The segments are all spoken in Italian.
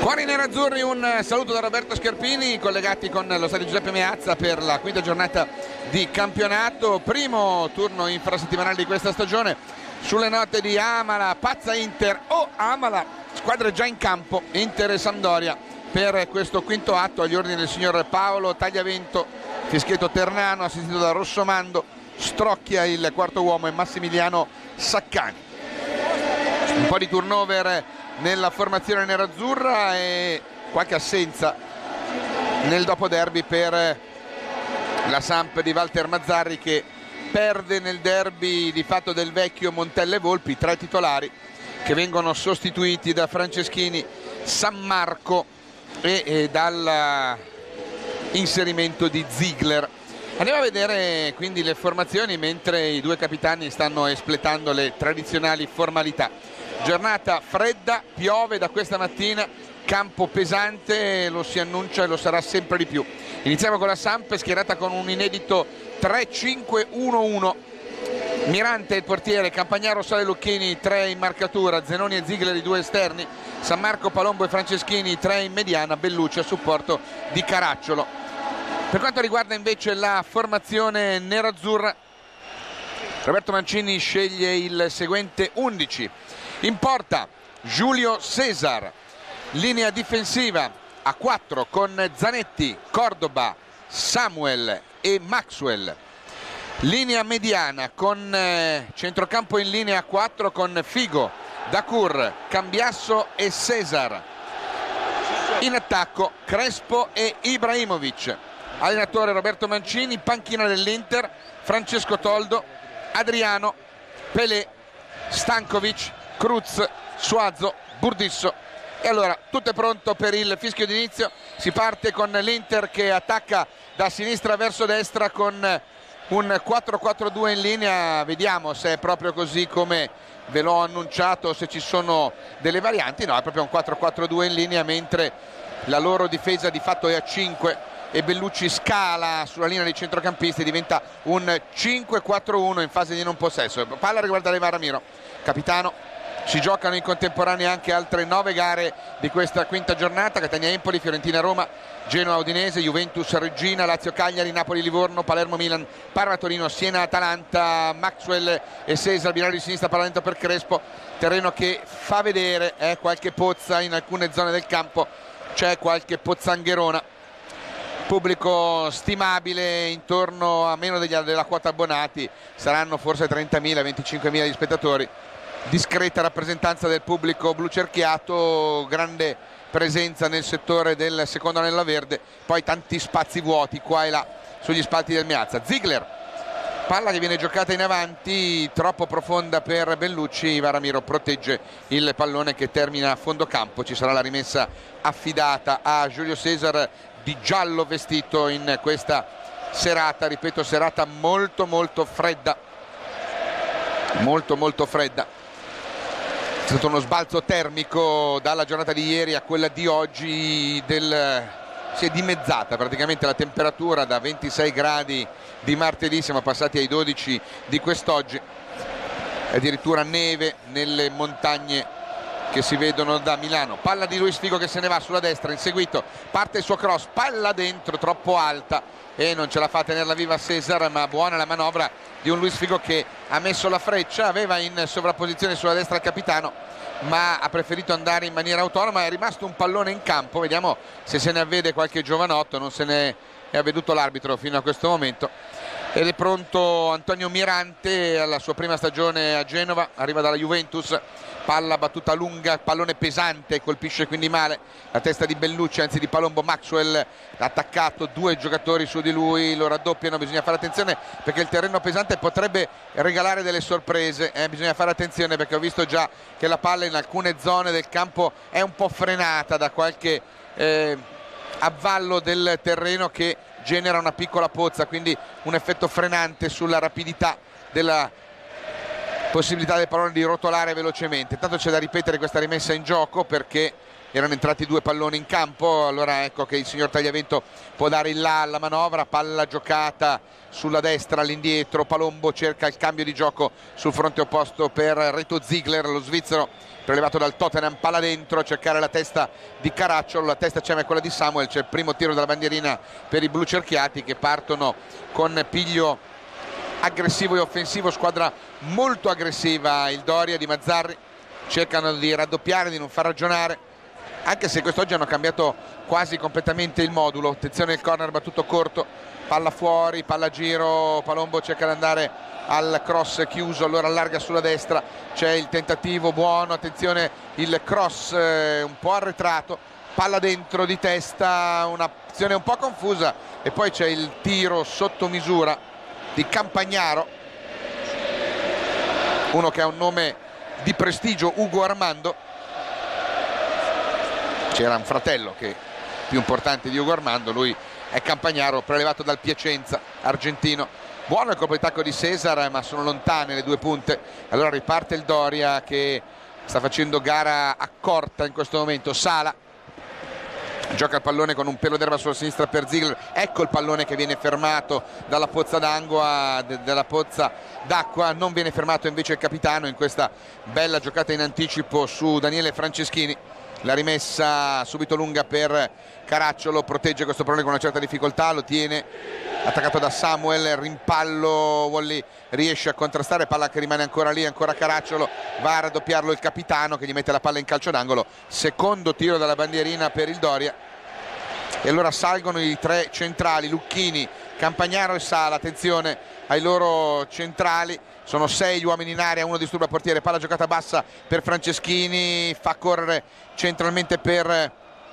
Cuori nerazzurri, un saluto da Roberto Scherpini, collegati con lo stadio Giuseppe Meazza per la quinta giornata di campionato, primo turno infrasettimanale di questa stagione. Sulle note di Amala, Pazza Inter o Amala, squadre già in campo, Inter e Sampdoria, per questo quinto atto agli ordini del signor Paolo Tagliavento, fischietto Ternano assistito da Rossomando, Strocchia il quarto uomo e Massimiliano Saccani. Un po' di turnover nella formazione nerazzurra e qualche assenza nel dopoderby per la Samp di Walter Mazzarri, che perde nel derby di fatto del vecchio Montelle Volpi. Tre titolari che vengono sostituiti da Franceschini, San Marco e dal inserimento di Ziegler. Andiamo a vedere quindi le formazioni mentre i due capitani stanno espletando le tradizionali formalità. Giornata fredda, piove da questa mattina, campo pesante, lo si annuncia e lo sarà sempre di più. Iniziamo con la Samp, schierata con un inedito 3-5-1-1. Mirante il portiere, Campagnaro, Sale, Lucchini, 3 in marcatura, Zenoni e Ziegler i due esterni, San Marco, Palombo e Franceschini 3 in mediana, Bellucci a supporto di Caracciolo. Per quanto riguarda invece la formazione nerazzurra, Roberto Mancini sceglie il seguente 11. In porta Giulio Cesar, linea difensiva a 4 con Zanetti, Cordoba, Samuel e Maxwell. Linea mediana con centrocampo in linea a 4 con Figo, Dacour, Cambiasso e Cesar. In attacco Crespo e Ibrahimovic. Allenatore Roberto Mancini, panchina dell'Inter Francesco Toldo, Adriano, Pelé, Stankovic, Cruz, Suazo, Burdisso. E allora tutto è pronto per il fischio d'inizio. Si parte con l'Inter che attacca da sinistra verso destra con un 4-4-2 in linea. Vediamo se è proprio così come ve l'ho annunciato, se ci sono delle varianti. No, è proprio un 4-4-2 in linea, mentre la loro difesa di fatto è a 5 e Bellucci scala sulla linea dei centrocampisti, diventa un 5-4-1 in fase di non possesso. Palla riguarda Leva Ramiro, capitano. Si giocano in contemporanea anche altre 9 gare di questa quinta giornata: Catania Empoli, Fiorentina Roma, Genoa Udinese, Juventus Reggina, Lazio Cagliari, Napoli Livorno, Palermo Milan, Parma Torino, Siena Atalanta. Maxwell e Cesar, binario di sinistra, Parlamento per Crespo. Terreno che fa vedere qualche pozza in alcune zone del campo, c'è qualche pozzangherona. Pubblico stimabile, intorno a meno della quota abbonati, saranno forse 30.000, 25.000 gli spettatori. Discreta rappresentanza del pubblico blu cerchiato, grande presenza nel settore del secondo anello verde, poi tanti spazi vuoti qua e là sugli spalti del Meazza. Ziegler, palla che viene giocata in avanti, troppo profonda per Bellucci. Varamiro protegge il pallone che termina a fondo campo. Ci sarà la rimessa affidata a Giulio Cesar, di giallo vestito in questa serata, ripeto, serata molto molto fredda, molto fredda. È stato uno sbalzo termico dalla giornata di ieri a quella di oggi, si è dimezzata praticamente la temperatura, da 26 gradi di martedì siamo passati ai 12 di quest'oggi. Addirittura neve nelle montagne che si vedono da Milano. Palla di Luis Figo che se ne va sulla destra, inseguito, parte il suo cross, palla dentro, troppo alta e non ce la fa a tenerla viva Cesar, ma buona la manovra di un Luis Figo che ha messo la freccia, aveva in sovrapposizione sulla destra il capitano, ma ha preferito andare in maniera autonoma. È rimasto un pallone in campo, vediamo se se ne avvede qualche giovanotto, non se ne è avveduto l'arbitro fino a questo momento. Ed è pronto Antonio Mirante alla sua prima stagione a Genova, arriva dalla Juventus. Palla battuta lunga, pallone pesante, colpisce quindi male la testa di Bellucci, anzi di Palombo. Maxwell attaccato, 2 giocatori su di lui, lo raddoppiano. Bisogna fare attenzione perché il terreno pesante potrebbe regalare delle sorprese, bisogna fare attenzione perché ho visto già che la palla in alcune zone del campo è un po' frenata da qualche avvallo del terreno che genera una piccola pozza, quindi un effetto frenante sulla rapidità della possibilità del pallone di rotolare velocemente. Intanto c'è da ripetere questa rimessa in gioco perché erano entrati 2 palloni in campo, allora ecco che il signor Tagliavento può dare il là alla manovra. Palla giocata sulla destra all'indietro, Palombo cerca il cambio di gioco sul fronte opposto per Reto Ziegler, lo svizzero prelevato dal Tottenham, palla dentro a cercare la testa di Caracciolo, la testa c'è ma è quella di Samuel, c'è il primo tiro della bandierina per i blu cerchiati che partono con piglio aggressivo e offensivo, squadra molto aggressiva. Il Doria di Mazzarri cercano di raddoppiare, di non far ragionare, anche se quest'oggi hanno cambiato quasi completamente il modulo. Attenzione, il corner battuto corto, palla fuori, palla a giro, Palombo cerca di andare al cross chiuso, allora allarga sulla destra, c'è il tentativo buono, attenzione il cross un po' arretrato, palla dentro di testa, un'azione un po' confusa e poi c'è il tiro sotto misura di Campagnaro, uno che ha un nome di prestigio, Ugo Armando. C'era un fratello che è più importante di Ugo Armando, lui è Campagnaro, prelevato dal Piacenza, argentino. Buono il colpo di tacco di Cesar, ma sono lontane le 2 punte. Allora riparte il Doria che sta facendo gara accorta in questo momento. Sala gioca il pallone con un pelo d'erba sulla sinistra per Ziegler, ecco il pallone che viene fermato dalla pozza d'acqua, non viene fermato invece il capitano in questa bella giocata in anticipo su Daniele Franceschini. La rimessa subito lunga per Caracciolo, protegge questo pallone con una certa difficoltà, lo tiene attaccato da Samuel, rimpallo, Wally riesce a contrastare, palla che rimane ancora lì, ancora Caracciolo, va a raddoppiarlo il capitano che gli mette la palla in calcio d'angolo, secondo tiro dalla bandierina per il Doria. E allora salgono i 3 centrali, Lucchini, Campagnaro e Sala, attenzione ai loro centrali, sono 6 gli uomini in area, uno disturba il portiere, palla giocata bassa per Franceschini, fa correre centralmente per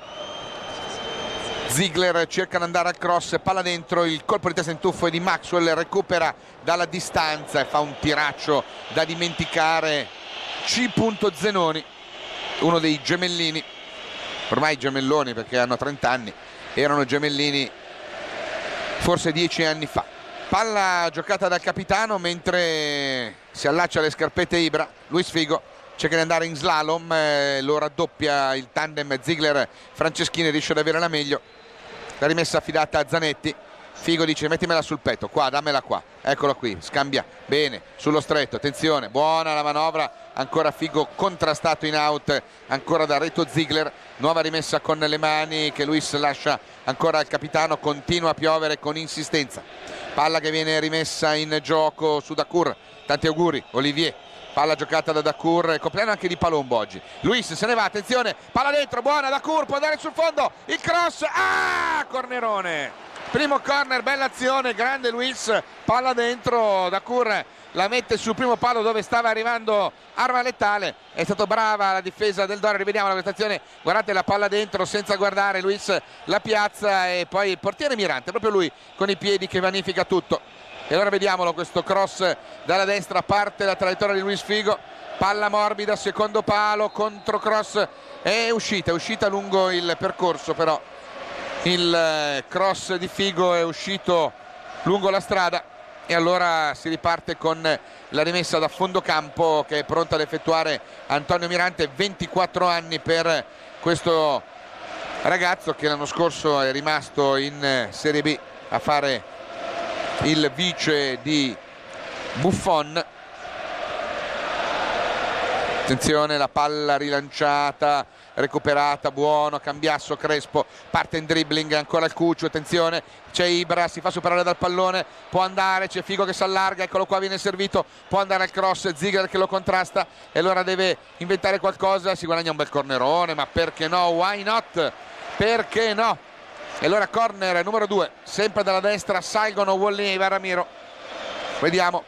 Ziegler, cerca di andare al cross, palla dentro, il colpo di testa in tuffo è di Maxwell, recupera dalla distanza e fa un tiraccio da dimenticare C. Zenoni, uno dei gemellini, ormai gemelloni perché hanno 30 anni, erano gemellini forse 10 anni fa. Palla giocata dal capitano mentre si allaccia le scarpette Ibra, Luis Figo cerca di andare in slalom, lo raddoppia il tandem Ziegler-Franceschini, riesce ad avere la meglio. La rimessa affidata a Zanetti, Figo dice mettimela sul petto, qua, dammela qua, eccolo qui, scambia bene sullo stretto, attenzione, buona la manovra, ancora Figo contrastato in out, ancora da Reto Ziegler, nuova rimessa con le mani che Luis lascia ancora al capitano, continua a piovere con insistenza, palla che viene rimessa in gioco su Dacour, tanti auguri Olivier. Palla giocata da Dacour, compleanno anche di Palombo oggi. Luis se ne va, attenzione, palla dentro, buona Dacour, può andare sul fondo, il cross, cornerone. Primo corner, bella azione, grande Luis, palla dentro, Dacour la mette sul primo palo dove stava arrivando arma letale, è stata brava la difesa del Doria, rivediamo la prestazione, guardate la palla dentro senza guardare, Luis la piazza e poi il portiere Mirante, proprio lui con i piedi che vanifica tutto. E allora vediamolo questo cross dalla destra, parte la traiettoria di Luis Figo, palla morbida, secondo palo, controcross, è uscita lungo il percorso, però il cross di Figo è uscito lungo la strada e allora si riparte con la rimessa da fondo campo che è pronta ad effettuare Antonio Mirante, 24 anni per questo ragazzo che l'anno scorso è rimasto in Serie B a fare il vice di Buffon. Attenzione, la palla rilanciata, recuperata, buono Cambiasso, Crespo parte in dribbling, ancora il Cuccio, attenzione, c'è Ibra, si fa superare dal pallone, può andare, c'è Figo che si allarga, eccolo qua, viene servito, può andare al cross, Ziegler che lo contrasta e allora deve inventare qualcosa, si guadagna un bel cornerone, ma perché no, why not, perché no? E allora corner numero 2, sempre dalla destra, salgono Wally e Varamiro, vediamo,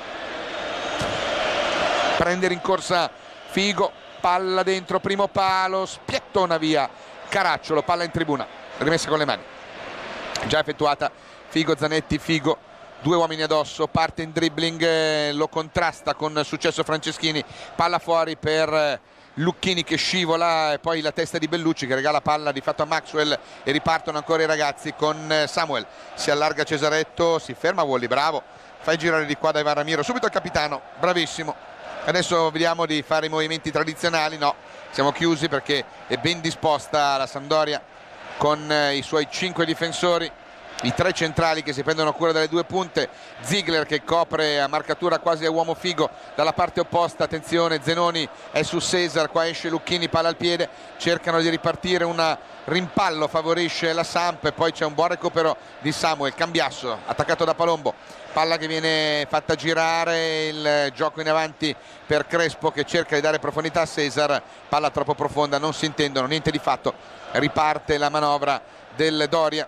prende rincorsa Figo, palla dentro, primo palo, spiettona via Caracciolo, palla in tribuna, rimessa con le mani, già effettuata, Figo, Zanetti, Figo, 2 uomini addosso, parte in dribbling, lo contrasta con successo Franceschini, palla fuori per Lucchini che scivola e poi la testa di Bellucci che regala palla di fatto a Maxwell e ripartono ancora i ragazzi con Samuel, si allarga Cesaretto, si ferma Wally, bravo, fai girare di qua da Ivan Ramiro, subito il capitano, bravissimo, adesso vediamo di fare i movimenti tradizionali, no, siamo chiusi perché è ben disposta la Sampdoria con i suoi 5 difensori, i 3 centrali che si prendono cura delle 2 punte, Ziegler che copre a marcatura quasi a uomo figo dalla parte opposta. Attenzione, Zenoni è su Cesar, qua esce Lucchini, palla al piede, cercano di ripartire, un rimpallo favorisce la Samp e poi c'è un buon recupero di Samuel. Cambiasso attaccato da Palombo, palla che viene fatta girare, il gioco in avanti per Crespo che cerca di dare profondità a Cesar, palla troppo profonda, non si intendono, niente di fatto, riparte la manovra del Doria.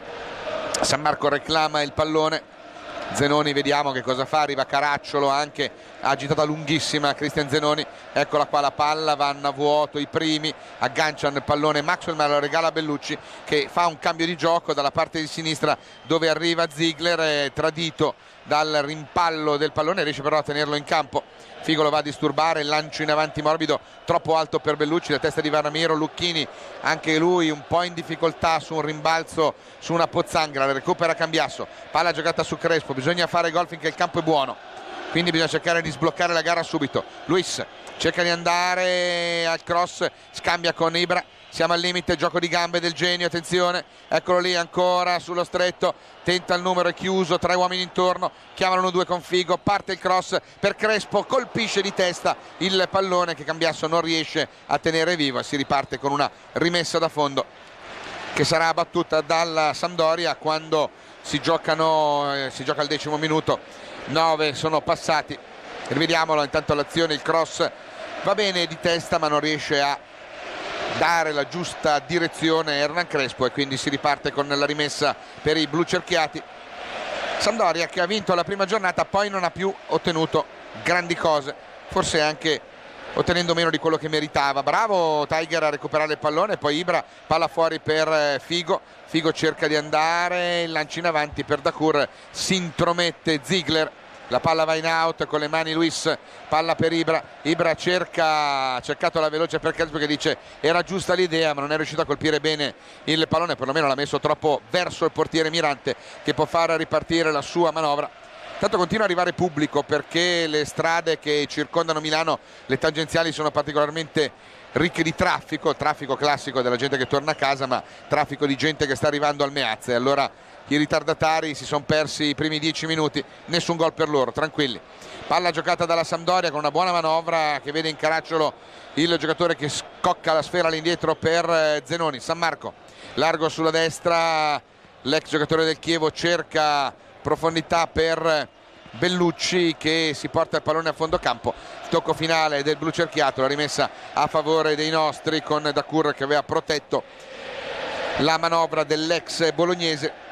San Marco reclama il pallone, Zenoni vediamo che cosa fa, arriva Caracciolo anche, agitata lunghissima Cristian Zenoni, eccola qua la palla, vanno a vuoto i primi, agganciano il pallone Maxwell ma lo regala a Bellucci che fa un cambio di gioco dalla parte di sinistra dove arriva Ziegler, è tradito dal rimpallo del pallone, riesce però a tenerlo in campo. Figo lo va a disturbare, lancio in avanti morbido troppo alto per Bellucci, la testa di Vanamiro, Lucchini anche lui un po' in difficoltà su un rimbalzo su una pozzanghera, la recupera Cambiasso, palla giocata su Crespo, bisogna fare gol finché il campo è buono, quindi bisogna cercare di sbloccare la gara subito. Luis cerca di andare al cross, scambia con Ibra, siamo al limite, gioco di gambe del genio, attenzione, eccolo lì ancora sullo stretto, tenta il numero, è chiuso, 3 uomini intorno, chiamano 2 con Figo, parte il cross per Crespo, colpisce di testa il pallone che Cambiasso non riesce a tenere vivo e si riparte con una rimessa da fondo che sarà battuta dalla Sampdoria quando si gioca al 10° minuto, 9 sono passati, rivediamolo intanto l'azione, il cross va bene di testa ma non riesce a dare la giusta direzione Hernan Crespo e quindi si riparte con la rimessa per i blu cerchiati. Sampdoria che ha vinto la prima giornata, poi non ha più ottenuto grandi cose, forse anche ottenendo meno di quello che meritava. Bravo Tiger a recuperare il pallone, poi Ibra, palla fuori per Figo, Figo cerca di andare, il lancio in avanti per Dacour, si intromette Ziegler, la palla va in out con le mani Luis, palla per Ibra, Ibra ha cercato la veloce per Crespo che dice era giusta l'idea ma non è riuscito a colpire bene il pallone, perlomeno l'ha messo troppo verso il portiere Mirante che può far ripartire la sua manovra. Tanto continua ad arrivare pubblico perché le strade che circondano Milano, le tangenziali, sono particolarmente ricche di traffico, traffico classico della gente che torna a casa ma traffico di gente che sta arrivando al Meazza, e allora i ritardatari si sono persi i primi 10 minuti, nessun gol per loro, tranquilli. Palla giocata dalla Sampdoria con una buona manovra che vede in Caracciolo il giocatore che scocca la sfera all'indietro per Zenoni. San Marco largo sulla destra, l'ex giocatore del Chievo cerca profondità per Bellucci che si porta il pallone a fondo campo, tocco finale del blu cerchiato, la rimessa a favore dei nostri con Dacour che aveva protetto la manovra dell'ex bolognese.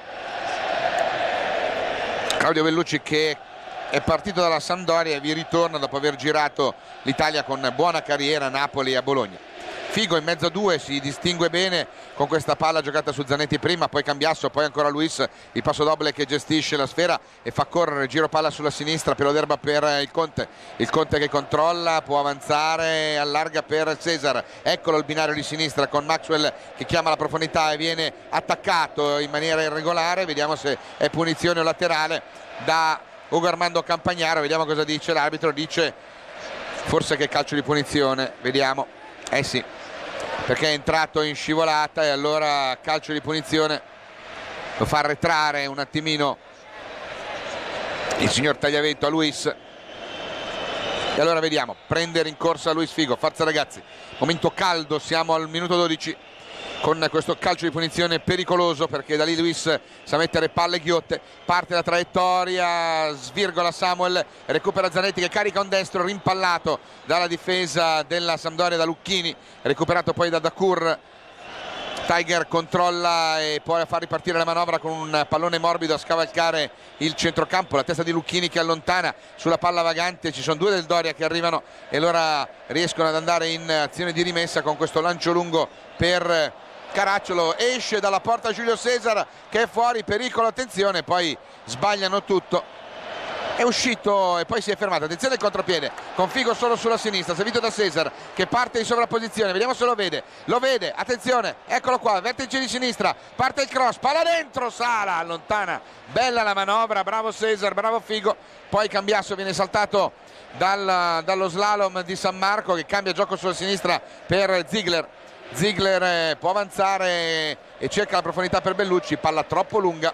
Claudio Bellucci che è partito dalla Sampdoria e vi ritorna dopo aver girato l'Italia con buona carriera a Napoli e a Bologna. Figo in mezzo a 2 si distingue bene con questa palla giocata su Zanetti prima, poi Cambiasso, poi ancora Luis, il passo doble che gestisce la sfera e fa correre, giro palla sulla sinistra, pelo d'erba per il Conte che controlla, può avanzare, allarga per Cesar, eccolo il binario di sinistra con Maxwell che chiama la profondità e viene attaccato in maniera irregolare, vediamo se è punizione o laterale da Ugo Armando Campagnaro, vediamo cosa dice l'arbitro, dice forse che è calcio di punizione, vediamo, sì, perché è entrato in scivolata e allora calcio di punizione, lo fa arretrare un attimino il signor Tagliavento a Luis e allora vediamo, prende rincorsa Luis Figo, forza ragazzi, momento caldo, siamo al minuto 12 con questo calcio di punizione pericoloso perché da lì Luis sa mettere palle ghiotte, parte la traiettoria, svirgola Samuel, recupera Zanetti che carica un destro rimpallato dalla difesa della Sampdoria da Lucchini, recuperato poi da Dacour. Tiger controlla e può far ripartire la manovra con un pallone morbido a scavalcare il centrocampo, la testa di Lucchini che allontana sulla palla vagante, ci sono 2 del Doria che arrivano e allora riescono ad andare in azione di rimessa con questo lancio lungo per Caracciolo, esce dalla porta Giulio Cesar che è fuori, pericolo, attenzione, poi sbagliano tutto è uscito e poi si è fermato. Attenzione il contropiede con Figo solo sulla sinistra, servito da Cesar che parte in sovrapposizione, vediamo se lo vede, attenzione, eccolo qua, vertice di sinistra, parte il cross, palla dentro, Sala allontana, bella la manovra, bravo Cesar, bravo Figo. Poi Cambiasso viene saltato dallo slalom di San Marco, che cambia gioco sulla sinistra per Ziegler può avanzare e cerca la profondità per Bellucci, palla troppo lunga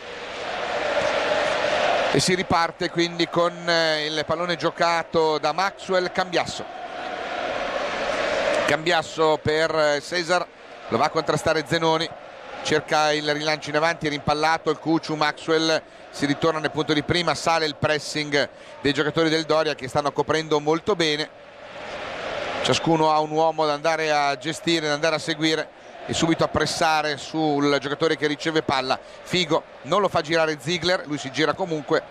e si riparte quindi con il pallone giocato da Maxwell. Cambiasso per Cesar, lo va a contrastare Zenoni, cerca il rilancio in avanti, rimpallato il Cucciu, Maxwell si ritorna nel punto di prima, sale il pressing dei giocatori del Doria che stanno coprendo molto bene, ciascuno ha un uomo da andare a gestire, da andare a seguire e subito a pressare sul giocatore che riceve palla. Figo non lo fa girare Ziegler, lui si gira comunque,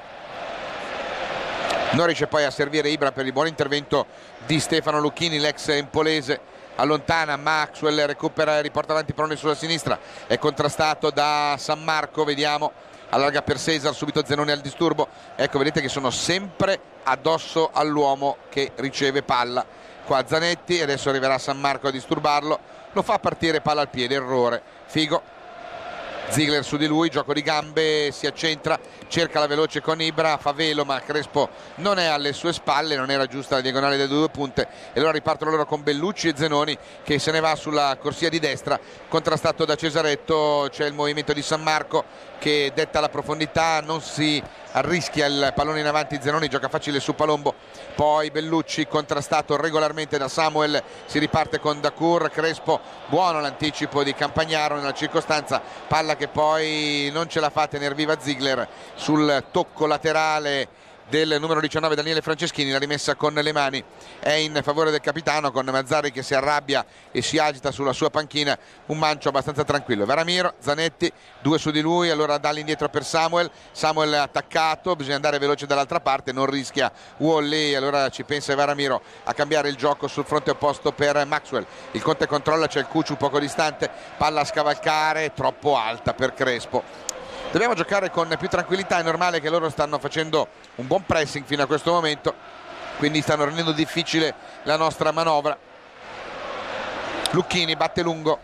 non riesce poi a servire Ibra per il buon intervento di Stefano Lucchini, l'ex empolese allontana, Maxwell recupera e riporta avanti pallone sulla sinistra, è contrastato da San Marco, vediamo, allarga per Cesar, subito Zenoni al disturbo, ecco vedete che sono sempre addosso all'uomo che riceve palla, qua Zanetti, e adesso arriverà San Marco a disturbarlo, lo fa partire palla al piede, errore, Figo, Ziegler su di lui, gioco di gambe, si accentra, cerca la veloce con Ibra, fa velo ma Crespo non è alle sue spalle, non era giusta la diagonale delle due punte e allora ripartono loro con Bellucci e Zenoni che se ne va sulla corsia di destra, contrastato da Cesaretto, c'è il movimento di San Marco che detta la profondità, non si arrischia il pallone in avanti, Zenoni gioca facile su Palombo, poi Bellucci contrastato regolarmente da Samuel, si riparte con Dacour, Crespo, buono l'anticipo di Campagnaro nella circostanza, palla che poi non ce la fa a tener viva Ziegler sul tocco laterale del numero 19 Daniele Franceschini, la rimessa con le mani è in favore del capitano, con Mazzarri che si arrabbia e si agita sulla sua panchina, un mancio abbastanza tranquillo. Veramiro, Zanetti, due su di lui, allora dà l'indietro per Samuel attaccato, bisogna andare veloce dall'altra parte, non rischia Wally, allora ci pensa Veramiro a cambiare il gioco sul fronte opposto per Maxwell, il Conte controlla, c'è il Cucciu poco distante, palla a scavalcare, troppo alta per Crespo. Dobbiamo giocare con più tranquillità, è normale che loro stanno facendo un buon pressing fino a questo momento, quindi stanno rendendo difficile la nostra manovra. Lucchini batte lungo,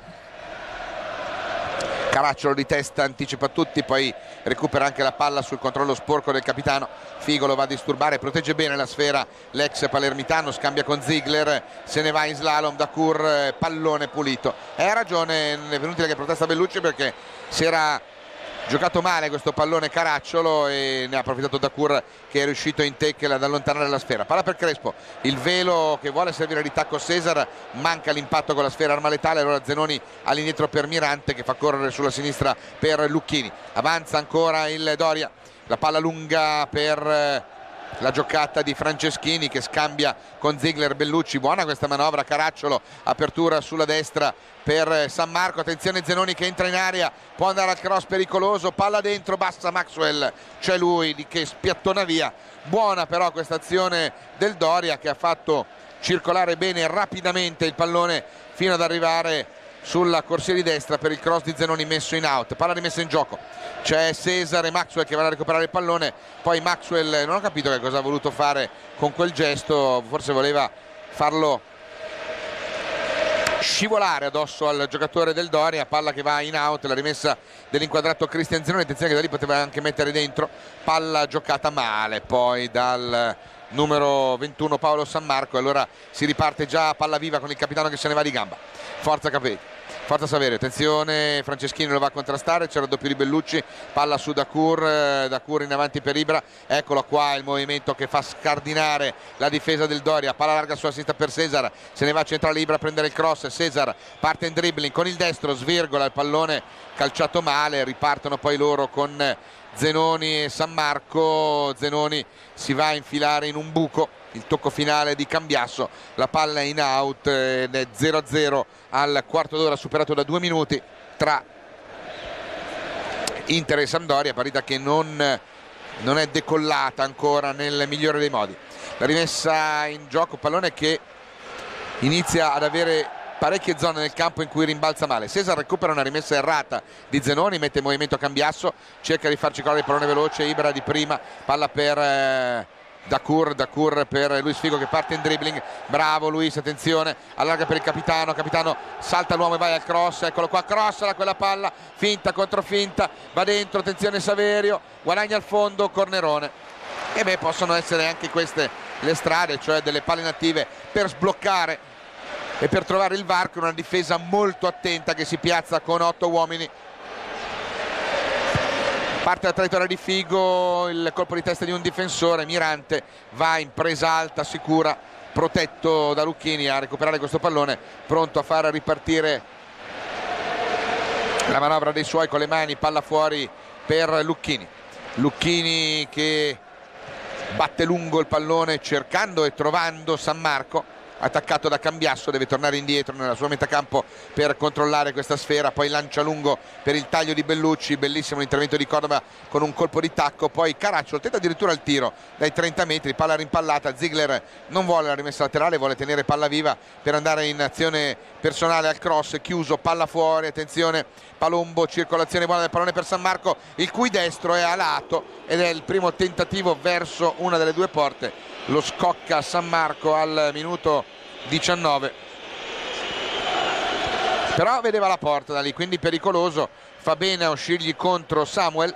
Caracciolo di testa anticipa tutti, poi recupera anche la palla sul controllo sporco del capitano, Figo lo va a disturbare, protegge bene la sfera l'ex palermitano, scambia con Ziegler, se ne va in slalom, Dacour, pallone pulito. E ha ragione, non è venuta che protesta Bellucci perché si era giocato male questo pallone Caracciolo e ne ha approfittato Dacour che è riuscito in tackle ad allontanare la sfera. Palla per Crespo, il velo che vuole servire di tacco Cesar, manca l'impatto con la sfera, arma letale, allora Zenoni all'indietro per Mirante che fa correre sulla sinistra per Lucchini. Avanza ancora il Doria, la palla lunga per la giocata di Franceschini che scambia con Ziegler, Bellucci, buona questa manovra, Caracciolo, apertura sulla destra per San Marco, attenzione Zenoni che entra in area, può andare al cross pericoloso, palla dentro, basta Maxwell, c'è lui che spiattona via, buona però questa azione del Doria che ha fatto circolare bene rapidamente il pallone fino ad arrivare sulla corsia di destra per il cross di Zenoni messo in out, palla rimessa in gioco, c'è Cesar e Maxwell che vanno a recuperare il pallone, poi Maxwell non ho capito che cosa ha voluto fare con quel gesto, forse voleva farlo scivolare addosso al giocatore del Doria, palla che va in out, la rimessa dell'inquadrato Cristian Zenoni, attenzione che da lì poteva anche mettere dentro, palla giocata male poi dal numero 21 Paolo San Marco, allora si riparte già a palla viva con il capitano che se ne va di gamba, forza Saverio, attenzione Franceschini lo va a contrastare, c'è il raddoppio di Bellucci, palla su Dacour in avanti per Ibra, eccolo qua il movimento che fa scardinare la difesa del Doria, palla larga sulla sinistra per Cesar, se ne va a centrale Ibra a prendere il cross, Cesar parte in dribbling con il destro, svirgola il pallone calciato male, ripartono poi loro con Zenoni e San Marco, Zenoni si va a infilare in un buco, il tocco finale di Cambiasso, la palla è in out ed è 0-0 al quarto d'ora, superato da 2 minuti tra Inter e Sampdoria, partita che non è decollata ancora nel migliore dei modi. La rimessa in gioco, pallone che inizia ad avere parecchie zone nel campo in cui rimbalza male. Cesar recupera una rimessa errata di Zenoni, mette in movimento Cambiasso, cerca di farci correre il pallone veloce, Ibra di prima, palla per Dacour per Luis Figo che parte in dribbling, bravo Luis, attenzione, allarga per il capitano, salta l'uomo e vai al cross, eccolo qua, cross da quella palla, finta contro finta, va dentro, attenzione Saverio, guadagna al fondo, cornerone. E beh, possono essere anche queste le strade, cioè delle palle inattive per sbloccare e per trovare il varco, una difesa molto attenta che si piazza con 8 uomini. Parte la traiettoria di Figo, il colpo di testa di un difensore, Mirante va in presa alta, sicura, protetto da Lucchini a recuperare questo pallone, pronto a far ripartire la manovra dei suoi con le mani, palla fuori per Lucchini che batte lungo il pallone cercando e trovando San Marco, attaccato da Cambiasso, deve tornare indietro nella sua metà campo per controllare questa sfera, poi lancia lungo per il taglio di Bellucci, bellissimo l'intervento di Cordova con un colpo di tacco, poi Caracciolo tenta addirittura il tiro dai 30 metri, palla rimpallata, Ziegler non vuole la rimessa laterale, vuole tenere palla viva per andare in azione personale al cross, chiuso, palla fuori, attenzione Palombo, circolazione buona del pallone per San Marco, il cui destro è a lato ed è il primo tentativo verso una delle due porte, lo scocca San Marco al minuto 19, però vedeva la porta da lì, quindi pericoloso, fa bene a uscirgli contro Samuel,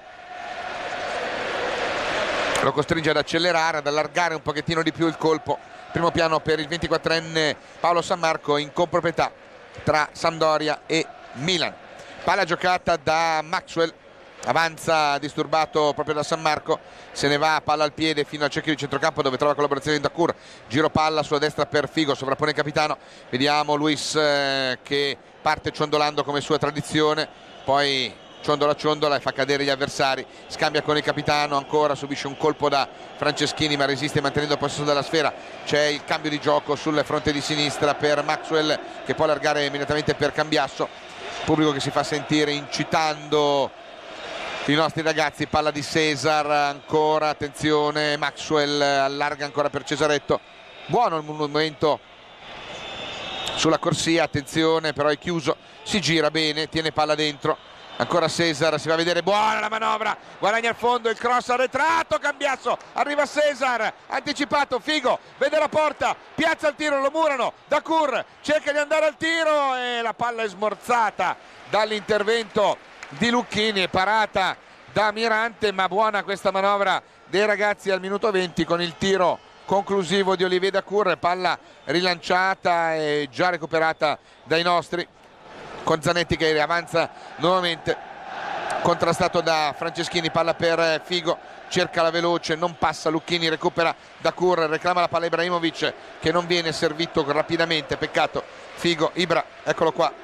lo costringe ad accelerare, ad allargare un pochettino di più il colpo. Primo piano per il 24enne Paolo San Marco in comproprietà tra Sampdoria e Milan. Palla giocata da Maxwell, avanza disturbato proprio da San Marco, se ne va, palla al piede fino al cerchio di centrocampo dove trova collaborazione di Dacour, giro palla sulla destra per Figo, sovrappone il capitano, vediamo Luis che parte ciondolando come sua tradizione, poi ciondola e fa cadere gli avversari, scambia con il capitano, ancora subisce un colpo da Franceschini ma resiste mantenendo il possesso della sfera, c'è il cambio di gioco sul fronte di sinistra per Maxwell che può allargare immediatamente per Cambiasso, pubblico che si fa sentire incitando i nostri ragazzi, palla di Cesar ancora, attenzione Maxwell allarga ancora per Cesaretto, buono il movimento sulla corsia, attenzione però è chiuso, si gira bene, tiene palla dentro, ancora Cesar, si va a vedere, buona la manovra, guadagna il fondo, il cross arretrato, Cambiasso, arriva Cesar, anticipato, Figo, vede la porta, piazza il tiro, lo murano, Dacour cerca di andare al tiro e la palla è smorzata dall'intervento di Lucchini, è parata da Mirante, ma buona questa manovra dei ragazzi al minuto 20 con il tiro conclusivo di Olivier Dacour, palla rilanciata e già recuperata dai nostri, con Zanetti che avanza nuovamente, contrastato da Franceschini, palla per Figo, cerca la veloce, non passa, Lucchini recupera Dacour, reclama la palla Ibrahimovic che non viene servito rapidamente, peccato, Figo, Ibra, eccolo qua,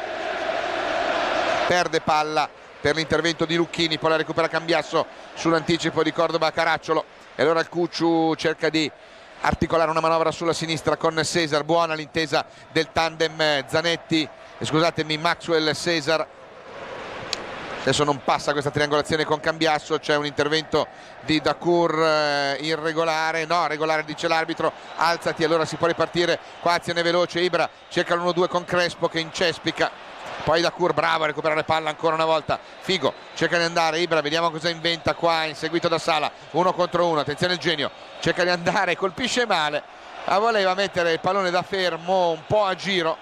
perde palla per l'intervento di Lucchini, poi la recupera Cambiasso sull'anticipo di Cordova Caracciolo e allora il Cucciu cerca di articolare una manovra sulla sinistra con Cesar, buona l'intesa del tandem Zanetti, scusatemi, Maxwell-Cesar, adesso non passa questa triangolazione con Cambiasso, c'è un intervento di Dacour irregolare, no, regolare dice l'arbitro, alzati, allora si può ripartire, qua azione veloce, Ibra cerca l'1-2 con Crespo che incespica, poi Dacour bravo a recuperare palla ancora una volta, Figo cerca di andare, Ibra vediamo cosa inventa qua, inseguito da Sala, 1 contro 1, attenzione il genio, cerca di andare, colpisce male, ma voleva mettere il pallone da fermo un po' a giro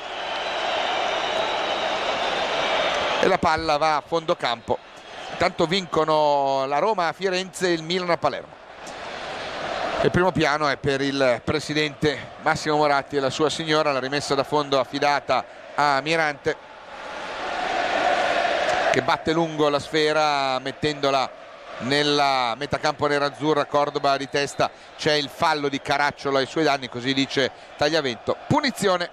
e la palla va a fondo campo. Intanto vincono la Roma a Firenze e il Milan a Palermo. Il primo piano è per il presidente Massimo Moratti e la sua signora, la rimessa da fondo affidata a Mirante che batte lungo la sfera mettendola nella metacampo nerazzurra, Cordoba di testa, c'è il fallo di Caracciolo ai suoi danni, così dice Tagliavento, punizione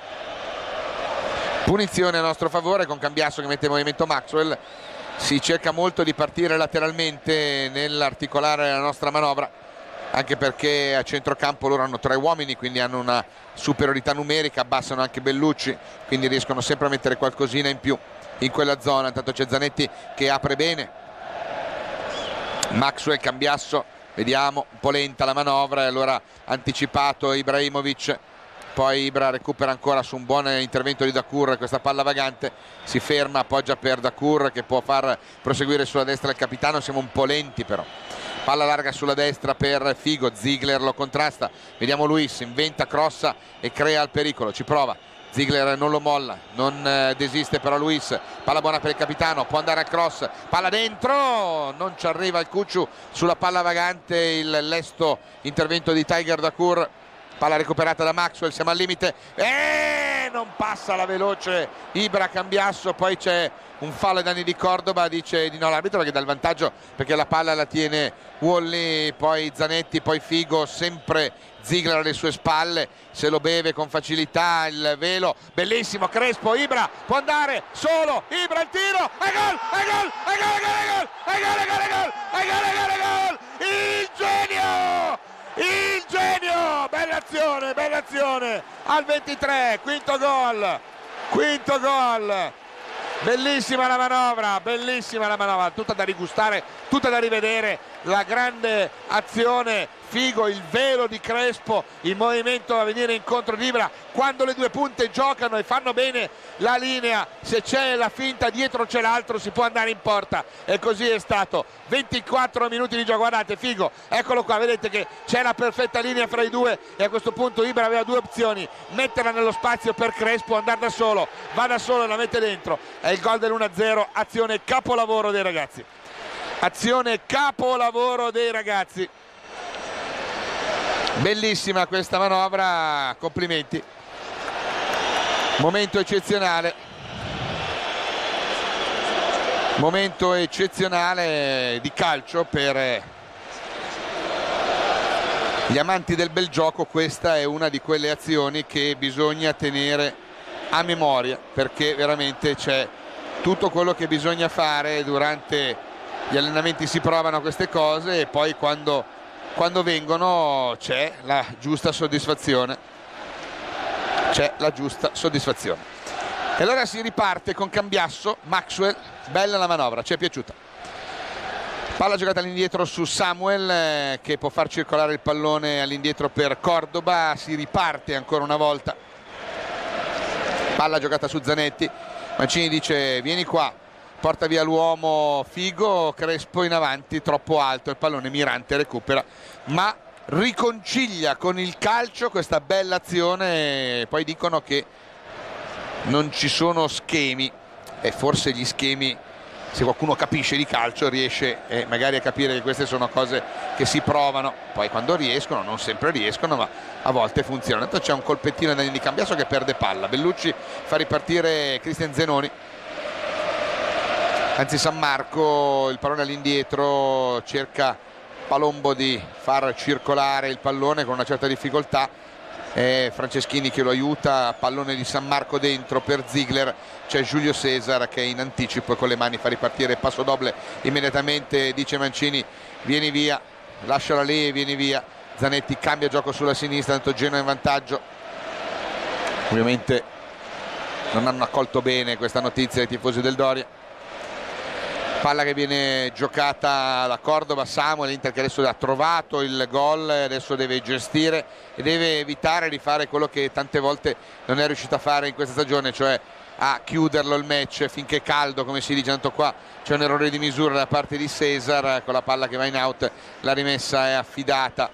a nostro favore con Cambiasso che mette in movimento Maxwell, si cerca molto di partire lateralmente nell'articolare la nostra manovra, anche perché a centrocampo loro hanno 3 uomini, quindi hanno una superiorità numerica, abbassano anche Bellucci, quindi riescono sempre a mettere qualcosina in più in quella zona. Intanto c'è Zanetti che apre bene, Maxwell, Cambiasso, vediamo, un po' lenta la manovra e allora anticipato Ibrahimovic poi Ibra recupera ancora su un buon intervento di Dacour questa palla vagante, si ferma, appoggia per Dacour che può far proseguire sulla destra il capitano. Siamo un po' lenti però. Palla larga sulla destra per Figo, Ziegler lo contrasta, vediamo Luis, inventa, crossa e crea il pericolo, ci prova, Ziegler non lo molla, non desiste però Luis, palla buona per il capitano, può andare al cross, palla dentro, non ci arriva il Cucciu sulla palla vagante, il lesto intervento di Tiger Dacour, palla recuperata da Maxwell, siamo al limite, non passa la veloce Ibra Cambiasso, poi c'è un fallo ai danni di Cordoba, dice di no l'arbitro perché dà il vantaggio perché la palla la tiene Wally, poi Zanetti, poi Figo, sempre Ziegler alle sue spalle, se lo beve con facilità il velo, bellissimo Crespo, Ibra può andare solo, Ibra il tiro, e gol, e gol, e gol, e gol, e gol, e gol, e gol, e gol, e gol, e gol, il genio! Il genio, bella azione al 23, quinto gol, bellissima la manovra, tutta da rigustare, tutta da rivedere, la grande azione, Figo, il velo di Crespo, il movimento a venire incontro di Ibra, quando le due punte giocano e fanno bene la linea, se c'è la finta dietro c'è l'altro, si può andare in porta, e così è stato. 24 minuti di gioco, guardate Figo, eccolo qua, vedete che c'è la perfetta linea fra i due e a questo punto Ibra aveva due opzioni, metterla nello spazio per Crespo, andare da solo, va da solo e la mette dentro, è il gol dell'1-0, azione capolavoro dei ragazzi, bellissima questa manovra, complimenti, momento eccezionale di calcio per gli amanti del bel gioco. Questa è una di quelle azioni che bisogna tenere a memoria, perché veramente c'è tutto quello che bisogna fare durante gli allenamenti, si provano queste cose e poi quando vengono c'è la giusta soddisfazione, e allora si riparte con Cambiasso, Maxwell, bella la manovra, ci è piaciuta, palla giocata all'indietro su Samuel che può far circolare il pallone all'indietro per Cordoba, si riparte ancora una volta, palla giocata su Zanetti, Mancini dice vieni qua, porta via l'uomo Figo, Crespo in avanti, troppo alto, il pallone Mirante recupera, ma riconcilia con il calcio questa bella azione. Poi dicono che non ci sono schemi, e forse gli schemi, se qualcuno capisce di calcio riesce magari a capire che queste sono cose che si provano, poi quando riescono, non sempre riescono, ma a volte funzionano. Intanto c'è un colpettino di Cambiasso che perde palla, Bellucci fa ripartire Cristian Zenoni, anzi San Marco, il pallone all'indietro, cerca Palombo di far circolare il pallone con una certa difficoltà, Franceschini che lo aiuta, pallone di San Marco dentro per Ziegler, c'è Giulio Cesar che in anticipo e con le mani fa ripartire, passo doble immediatamente, dice Mancini vieni via, lasciala lì e vieni via, Zanetti cambia gioco sulla sinistra, tanto Genoa in vantaggio. Ovviamente non hanno accolto bene questa notizia i tifosi del Doria, palla che viene giocata da Cordoba, Samuel, l'Inter che adesso ha trovato il gol, adesso deve gestire e deve evitare di fare quello che tante volte non è riuscito a fare in questa stagione, cioè a chiuderlo il match finché è caldo, come si dice, tanto qua c'è un errore di misura da parte di Cesar, con la palla che va in out, la rimessa è affidata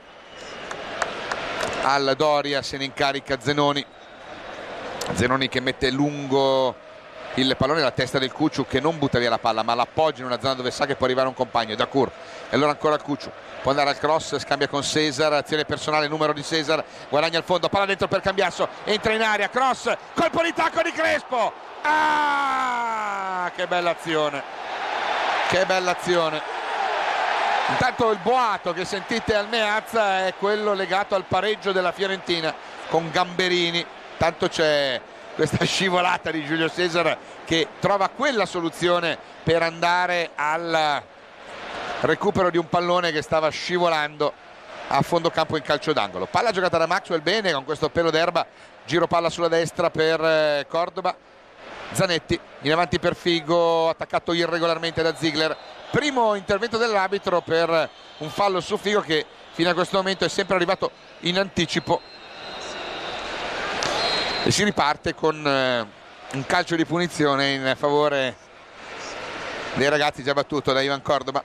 al Doria, se ne incarica Zenoni che mette lungo il pallone alla testa del Cucciu, che non butta via la palla ma l'appoggia in una zona dove sa che può arrivare un compagno, Dacour, e allora ancora il Cucciu può andare al cross, scambia con Cesar, azione personale, numero di Cesar, guadagna il fondo, palla dentro per Cambiasso, entra in area, cross, colpo di tacco di Crespo, che bella azione, intanto il boato che sentite al Meazza è quello legato al pareggio della Fiorentina con Gamberini, tanto c'è questa scivolata di Giulio Cesar che trova quella soluzione per andare al recupero di un pallone che stava scivolando a fondo campo in calcio d'angolo. Palla giocata da Maxwell bene con questo pelo d'erba, giro palla sulla destra per Cordoba, Zanetti in avanti per Figo, attaccato irregolarmente da Ziegler, primo intervento dell'arbitro per un fallo su Figo che fino a questo momento è sempre arrivato in anticipo. e si riparte con un calcio di punizione in favore dei ragazzi, già battuto da Ivan Cordoba.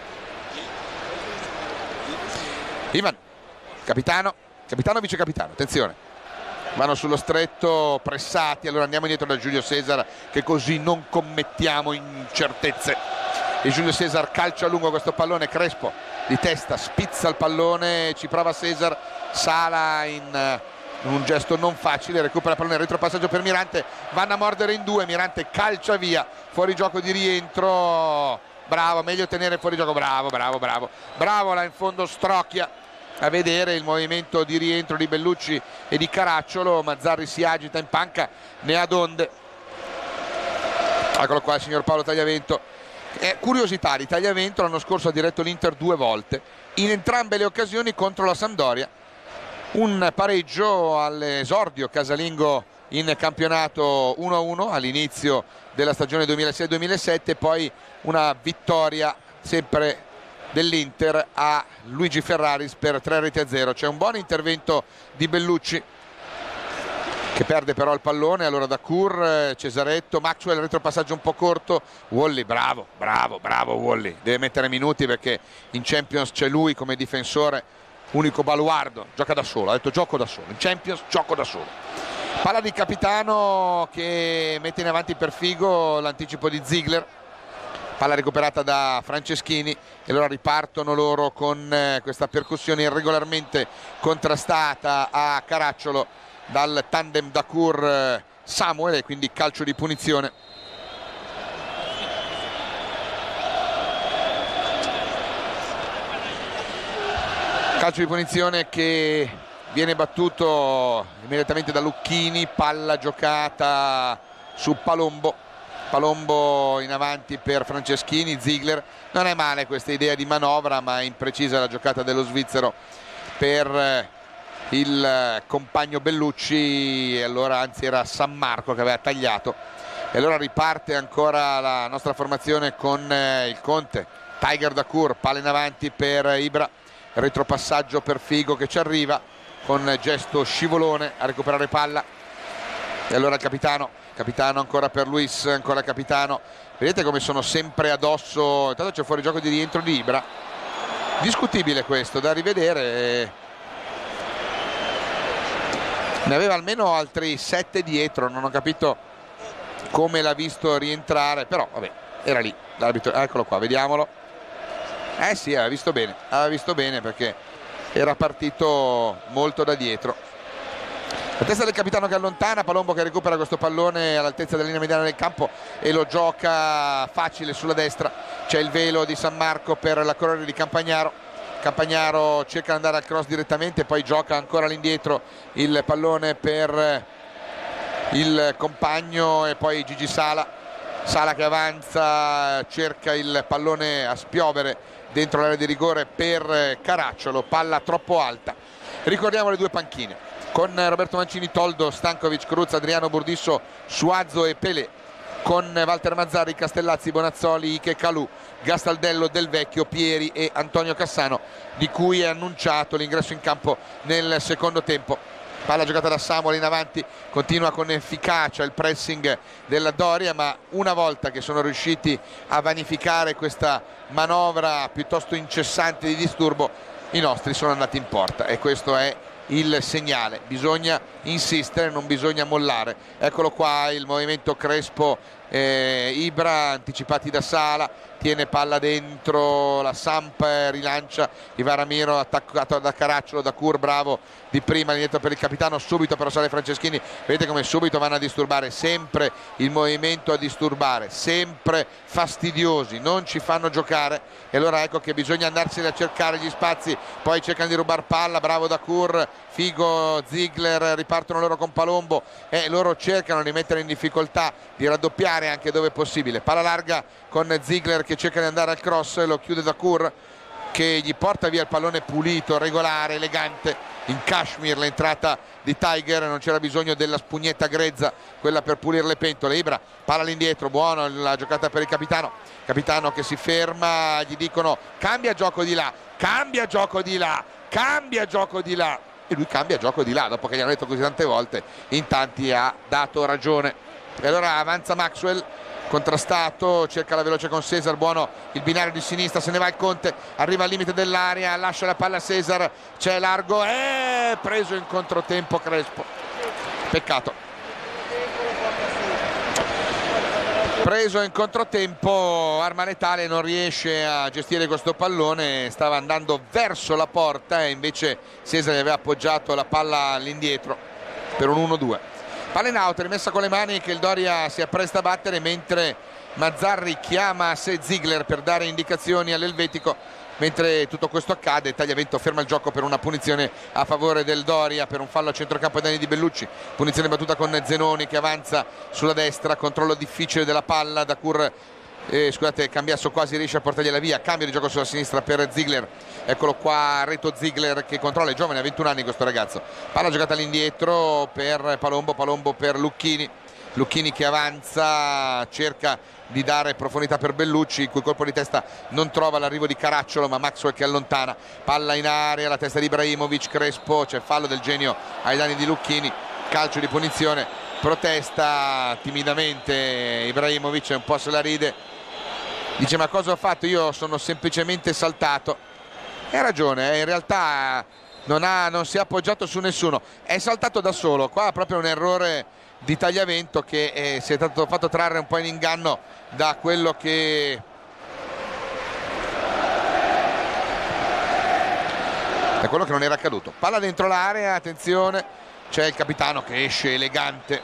Ivan, capitano, vice capitano, attenzione, vanno sullo stretto, pressati, allora andiamo indietro da Giulio Cesar, che così non commettiamo incertezze. E Giulio Cesar calcia a lungo questo pallone, Crespo di testa spizza il pallone, ci prova Cesar, Sala in un gesto non facile, recupera il pallone, retropassaggio per Mirante, vanno a mordere in due, Mirante calcia via, fuori gioco di rientro, bravo, meglio tenere fuori gioco, bravo là in fondo Strocchia a vedere il movimento di rientro di Bellucci e di Caracciolo. Mazzarri si agita in panca, ne ha donde, eccolo qua il signor Paolo Tagliavento. Curiosità di Tagliavento, l'anno scorso ha diretto l'Inter 2 volte, in entrambe le occasioni contro la Sampdoria, un pareggio all'esordio casalingo in campionato 1-1 all'inizio della stagione 2006-2007, poi una vittoria sempre dell'Inter a Luigi Ferraris per 3-0. C'è un buon intervento di Bellucci che perde però il pallone, allora Dacour, Cesaretto, Maxwell, retropassaggio un po' corto, Wally, bravo Wally, deve mettere minuti perché in Champions c'è lui come difensore, unico baluardo, gioca da solo, ha detto gioco da solo, in Champions gioco da solo. Palla di Capitano che mette in avanti per Figo l'anticipo di Ziegler, palla recuperata da Franceschini e allora ripartono loro con questa percussione irregolarmente contrastata a Caracciolo dal tandem Dacour-Samuel e quindi calcio di punizione. Calcio di punizione che viene battuto immediatamente da Lucchini, palla giocata su Palombo in avanti per Franceschini, Ziegler, non è male questa idea di manovra ma è imprecisa la giocata dello svizzero per il compagno Bellucci, e allora anzi era San Marco che aveva tagliato, e allora riparte ancora la nostra formazione con il Conte, Tiger Dacour, palla in avanti per Ibra, retropassaggio per Figo che ci arriva con gesto scivolone a recuperare palla, e allora il capitano ancora per Luis, ancora Capitano, vedete come sono sempre addosso, intanto c'è fuori gioco di rientro di Ibra, discutibile questo, da rivedere. Ne aveva almeno altri 7 dietro, non ho capito come l'ha visto rientrare, però vabbè, era lì l'arbitro, eccolo qua, vediamolo. Sì, aveva visto bene perché era partito molto da dietro. La testa del capitano che allontana, Palombo che recupera questo pallone all'altezza della linea mediana del campo e lo gioca facile sulla destra, c'è il velo di San Marco per la correre di Campagnaro cerca di andare al cross direttamente, poi gioca ancora all'indietro il pallone per il compagno e poi Gigi Sala che avanza, cerca il pallone a spiovere dentro l'area di rigore per Caracciolo, palla troppo alta. Ricordiamo le due panchine con Roberto Mancini, Toldo, Stankovic, Cruz, Adriano, Burdisso, Suazo e Pelé, con Walter Mazzarri, Castellazzi, Bonazzoli, Iche, Calù, Gastaldello, Del Vecchio, Pieri e Antonio Cassano, di cui è annunciato l'ingresso in campo nel secondo tempo. Palla giocata da Samuel in avanti, continua con efficacia il pressing della Doria, ma una volta che sono riusciti a vanificare questa manovra piuttosto incessante di disturbo, i nostri sono andati in porta e questo è il segnale, bisogna insistere, non bisogna mollare. Eccolo qua il movimento Crespo, Ibra anticipati da Sala, tiene palla dentro la Samp, rilancia Ivan Ramiro, attaccato da Caracciolo, da Cur, bravo di prima indietro per il capitano, subito però sale Franceschini, vedete come subito vanno a disturbare, sempre il movimento a disturbare, sempre fastidiosi, non ci fanno giocare e allora ecco che bisogna andarsene a cercare gli spazi, poi cercano di rubar palla, bravo da Cur, Figo, Ziegler, ripartono loro con Palombo e loro cercano di mettere in difficoltà, di raddoppiare anche dove possibile, palla larga con Ziegler che cerca di andare al cross, lo chiude da Cur che gli porta via il pallone pulito, regolare, elegante, in cashmere l'entrata di Tiger, non c'era bisogno della spugnetta grezza, quella per pulire le pentole. Ibra, palla all'indietro, buono la giocata per il capitano che si ferma, gli dicono cambia gioco di là, cambia gioco di là, e lui cambia gioco di là, dopo che gli hanno detto così tante volte, in tanti ha dato ragione. E allora avanza Maxwell, contrastato, cerca la veloce con Cesar, buono il binario di sinistra, se ne va il Conte, arriva al limite dell'area, lascia la palla a Cesar, c'è largo, preso in controtempo Crespo, peccato. Preso in controtempo, arma letale, non riesce a gestire questo pallone, stava andando verso la porta e invece Cesar gli aveva appoggiato la palla all'indietro per un 1-2. Palla in out, rimessa con le mani che il Doria si appresta a battere, mentre Mazzarri chiama a sé Ziegler per dare indicazioni all'elvetico. Mentre tutto questo accade, Tagliavento ferma il gioco per una punizione a favore del Doria, per un fallo a centrocampo ai danni di Bellucci. Punizione battuta con Zenoni che avanza sulla destra, controllo difficile della palla, Dacour scusate, Cambiasso quasi riesce a portargliela via, cambio di gioco sulla sinistra per Ziegler, eccolo qua Reto Ziegler che controlla, è giovane, ha 21 anni questo ragazzo. Palla giocata all'indietro per Palombo per Lucchini che avanza, cerca di dare profondità per Bellucci, il cui colpo di testa non trova l'arrivo di Caracciolo, ma Maxwell che allontana, palla in area, la testa di Ibrahimovic, Crespo, c'è fallo del genio ai danni di Lucchini, calcio di punizione, protesta timidamente Ibrahimovic, un po' se la ride, dice ma cosa ho fatto? Io sono semplicemente saltato. E ha ragione, in realtà non si è appoggiato su nessuno, è saltato da solo, qua proprio un errore di Tagliavento che si è stato fatto trarre un po' in inganno da quello che non era accaduto. Palla dentro l'area, attenzione, c'è il capitano che esce elegante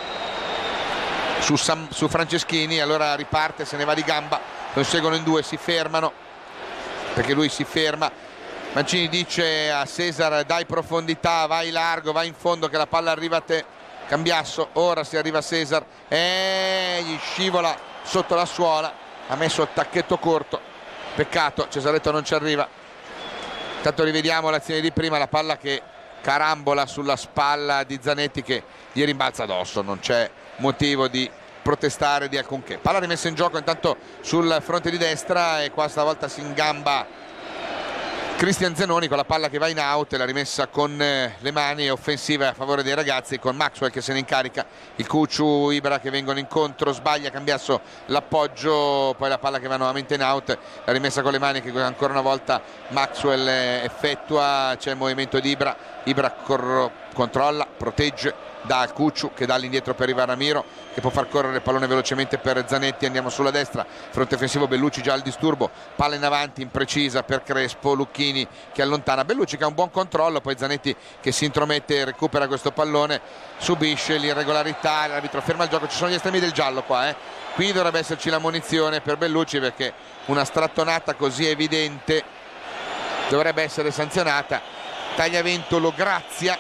su Franceschini, allora riparte, se ne va di gamba, lo seguono in due, si fermano perché lui si ferma. Mancini dice a Cesar dai profondità, vai largo, vai in fondo che la palla arriva a te. Cambiasso, ora si arriva a Cesar, gli scivola sotto la suola, ha messo il tacchetto corto, peccato, Cesaretto non ci arriva. Intanto rivediamo l'azione di prima, la palla che carambola sulla spalla di Zanetti che gli rimbalza addosso, non c'è motivo di protestare di alcunché. Palla rimessa in gioco intanto sul fronte di destra e qua stavolta si ingamba Cristian Zenoni con la palla che va in out e la rimessa con le mani offensiva a favore dei ragazzi, con Maxwell che se ne incarica, il Cucciu, Ibra che vengono incontro, sbaglia Cambiasso l'appoggio, poi la palla che va nuovamente in out, la rimessa con le mani che ancora una volta Maxwell effettua, c'è il movimento di Ibra controlla, protegge, dà al Cucciu che dà all'indietro per Ivan Ramiro che può far correre il pallone velocemente per Zanetti. Andiamo sulla destra, fronte offensivo Bellucci già al disturbo, palla in avanti imprecisa per Crespo, Lucchini che allontana Bellucci che ha un buon controllo, poi Zanetti che si intromette e recupera questo pallone, subisce l'irregolarità, l'arbitro ferma il gioco, ci sono gli estremi del giallo qua, qui dovrebbe esserci la munizione per Bellucci perché una strattonata così evidente dovrebbe essere sanzionata. Tagliavento lo grazia,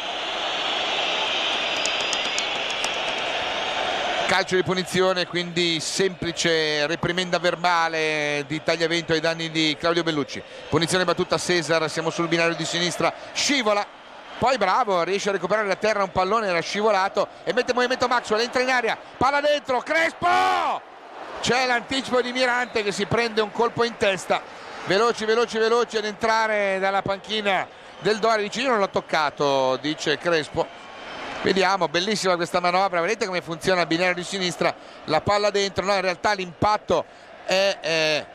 calcio di punizione, quindi semplice reprimenda verbale di Tagliavento ai danni di Claudio Bellucci. Punizione battuta a Cesar, siamo sul binario di sinistra, scivola, poi bravo, riesce a recuperare da terra un pallone, era scivolato e mette in movimento Maxwell, entra in aria, palla dentro, Crespo! C'è l'anticipo di Mirante che si prende un colpo in testa, veloci ad entrare dalla panchina del Doria, dice io non l'ho toccato, dice Crespo. Vediamo, bellissima questa manovra, vedete come funziona il binario di sinistra, la palla dentro, no in realtà l'impatto è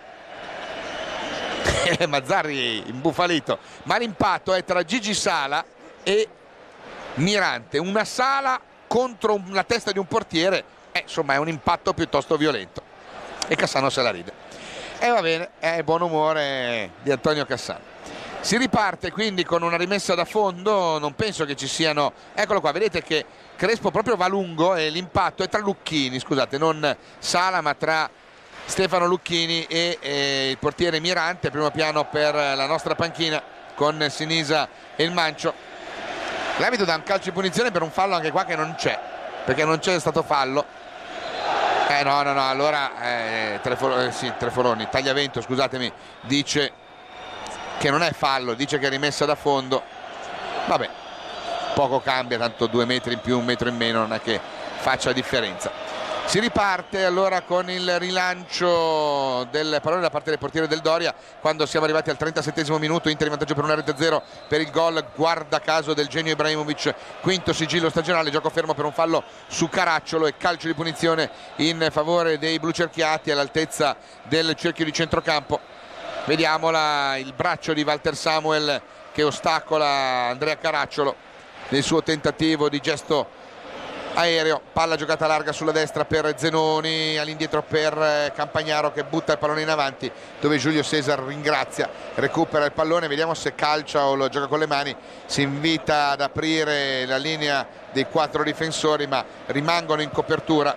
Mazzarri imbufalito, ma l'impatto è tra Gigi Sala e Mirante, una Sala contro la testa di un portiere, insomma è un impatto piuttosto violento e Cassano se la ride. E va bene, è buon umore di Antonio Cassano. Si riparte quindi con una rimessa da fondo, non penso che ci siano, eccolo qua, vedete che Crespo proprio va lungo e l'impatto è tra Lucchini, scusate, non Sala ma tra Stefano Lucchini e il portiere Mirante, primo piano per la nostra panchina con Sinisa e il Mancio. L'arbitro dà un calcio di punizione per un fallo anche qua che non c'è, perché non c'è stato fallo. No, allora Treforoni, Tagliavento, scusatemi, dice che non è fallo, dice che è rimessa da fondo. Vabbè, poco cambia, tanto 2 metri in più, 1 metro in meno non è che faccia differenza. Si riparte allora con il rilancio del pallone da parte del portiere del Doria quando siamo arrivati al 37esimo minuto. Inter in vantaggio per 1-0 per il gol, guarda caso, del genio Ibrahimovic, quinto sigillo stagionale. Gioco fermo per un fallo su Caracciolo e calcio di punizione in favore dei blucerchiati all'altezza del cerchio di centrocampo. Vediamola, il braccio di Walter Samuel che ostacola Andrea Caracciolo nel suo tentativo di gesto aereo. Palla giocata larga sulla destra per Zenoni, all'indietro per Campagnaro che butta il pallone in avanti dove Giulio Cesar ringrazia, recupera il pallone. Vediamo se calcia o lo gioca con le mani. Si invita ad aprire la linea dei 4 difensori ma rimangono in copertura.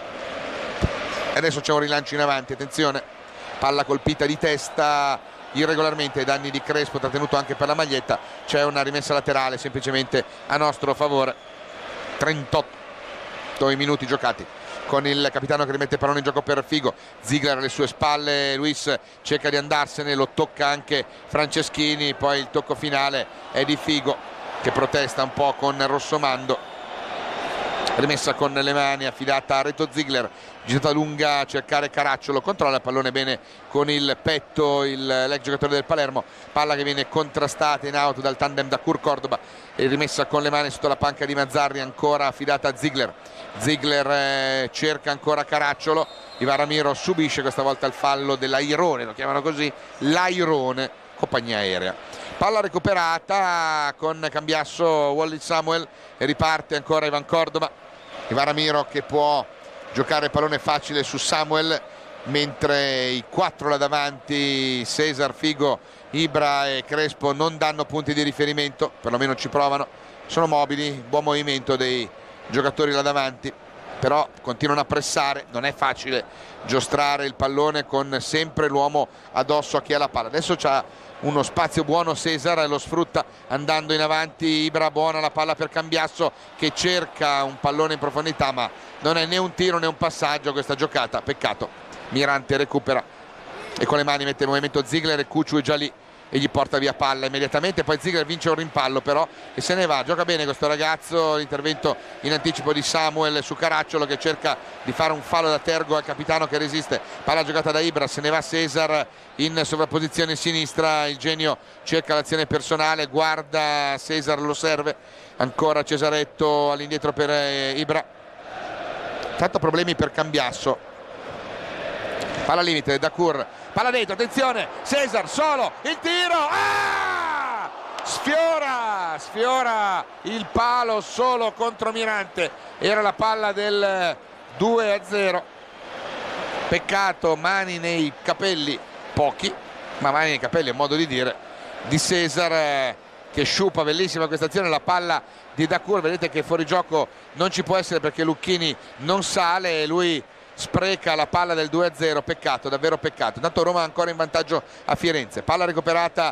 Adesso c'è un rilancio in avanti, attenzione, palla colpita di testa irregolarmente ai danni di Crespo, trattenuto anche per la maglietta. C'è una rimessa laterale semplicemente a nostro favore. 38 i minuti giocati con il capitano che rimette il pallone in gioco per Figo. Ziegler alle sue spalle, Luis cerca di andarsene, lo tocca anche Franceschini, poi il tocco finale è di Figo che protesta un po' con Rossomando. Rimessa con le mani affidata a Reto Ziegler, girata lunga a cercare Caracciolo, controlla il pallone bene con il petto l'ex giocatore del Palermo. Palla che viene contrastata in auto dal tandem da Cordoba e rimessa con le mani sotto la panca di Mazzarri, ancora affidata a Ziegler. Ziegler cerca ancora Caracciolo, Ivan Ramiro subisce questa volta il fallo dell'Airone, lo chiamano così, l'Airone, compagnia aerea. Palla recuperata con Cambiasso, Walid Samuel e riparte ancora Ivan Cordoba. Ivan Ramiro che può giocare il pallone facile su Samuel, mentre i 4 là davanti, Cesar, Figo, Ibra e Crespo, non danno punti di riferimento, perlomeno ci provano, sono mobili, buon movimento dei giocatori là davanti, però continuano a pressare, non è facile giostrare il pallone con sempre l'uomo addosso a chi ha la palla. Adesso c'ha uno spazio buono Cesar e lo sfrutta andando in avanti. Ibra, buona la palla per Cambiasso che cerca un pallone in profondità ma non è né un tiro né un passaggio questa giocata, peccato. Mirante recupera e con le mani mette in movimento Ziegler e Cucciu è già lì e gli porta via palla immediatamente. Poi Ziegler vince un rimpallo però e se ne va, gioca bene questo ragazzo. L'intervento in anticipo di Samuel su Caracciolo che cerca di fare un fallo da tergo al capitano che resiste. Palla giocata da Ibra, se ne va Cesar in sovrapposizione sinistra, il genio cerca l'azione personale, guarda Cesar, lo serve ancora Cesaretto all'indietro per Ibra. Tanto problemi per Cambiasso. Palla limite da Cur, palla dentro, attenzione, Cesar solo, il tiro, sfiora il palo solo contro Mirante, era la palla del 2-0. Peccato, mani nei capelli, pochi, ma mani nei capelli è un modo di dire, di Cesar che sciupa, bellissima questa azione, la palla di Dacur, vedete che fuori gioco non ci può essere perché Lucchini non sale e lui spreca la palla del 2-0, peccato, davvero peccato. Intanto Roma ancora in vantaggio a Firenze, palla recuperata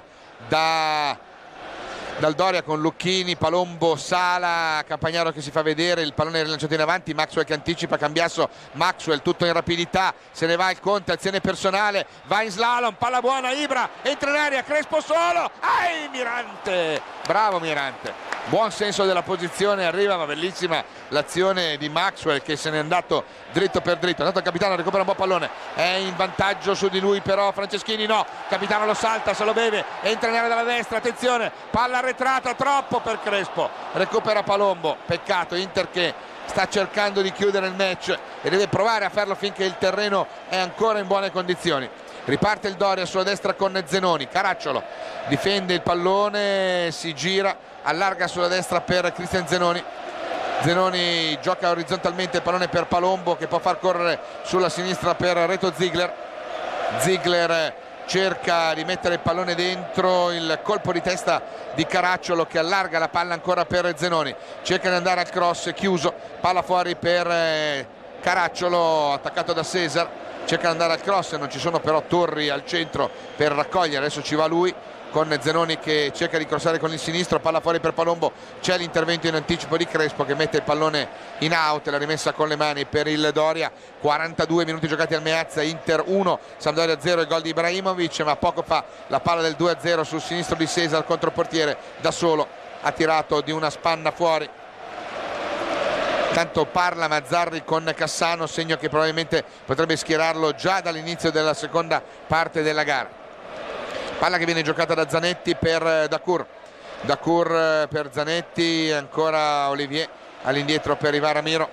dal Doria con Lucchini, Palombo, Sala, Campagnaro che si fa vedere, il pallone rilanciato in avanti, Maxwell che anticipa, Cambiasso, Maxwell tutto in rapidità, se ne va il Conte, azione personale, va in slalom, palla buona, Ibra, entra in area, Crespo solo, Mirante, bravo Mirante, buon senso della posizione, arriva, ma bellissima l'azione di Maxwell che se n'è andato dritto per dritto. Intanto il capitano recupera un po' pallone, è in vantaggio su di lui però Franceschini, no, capitano lo salta, se lo beve, entra in area dalla destra, attenzione, palla arretrata, troppo per Crespo, recupera Palombo, peccato, Inter che sta cercando di chiudere il match e deve provare a farlo finché il terreno è ancora in buone condizioni. Riparte il Doria sulla destra con Zenoni, Caracciolo difende il pallone, si gira, allarga sulla destra per Cristian Zenoni. Zenoni gioca orizzontalmente il pallone per Palombo che può far correre sulla sinistra per Reto Ziegler. Ziegler cerca di mettere il pallone dentro, il colpo di testa di Caracciolo che allarga la palla ancora per Zenoni, cerca di andare al cross, chiuso, palla fuori per Caracciolo attaccato da Cesar, cerca di andare al cross, non ci sono però Torri al centro per raccogliere, adesso ci va lui con Zenoni che cerca di crossare con il sinistro, palla fuori per Palombo, c'è l'intervento in anticipo di Crespo che mette il pallone in out, la rimessa con le mani per il Doria. 42 minuti giocati al Meazza, Inter 1, Sampdoria 0, il gol di Ibrahimovic, ma poco fa la palla del 2-0 sul sinistro di Cesar, controportiere da solo, ha tirato di una spanna fuori Tanto parla Mazzarri con Cassano, segno che probabilmente potrebbe schierarlo già dall'inizio della seconda parte della gara. Palla che viene giocata da Zanetti per Dacour per Zanetti, ancora Olivier all'indietro per Ivan Ramiro,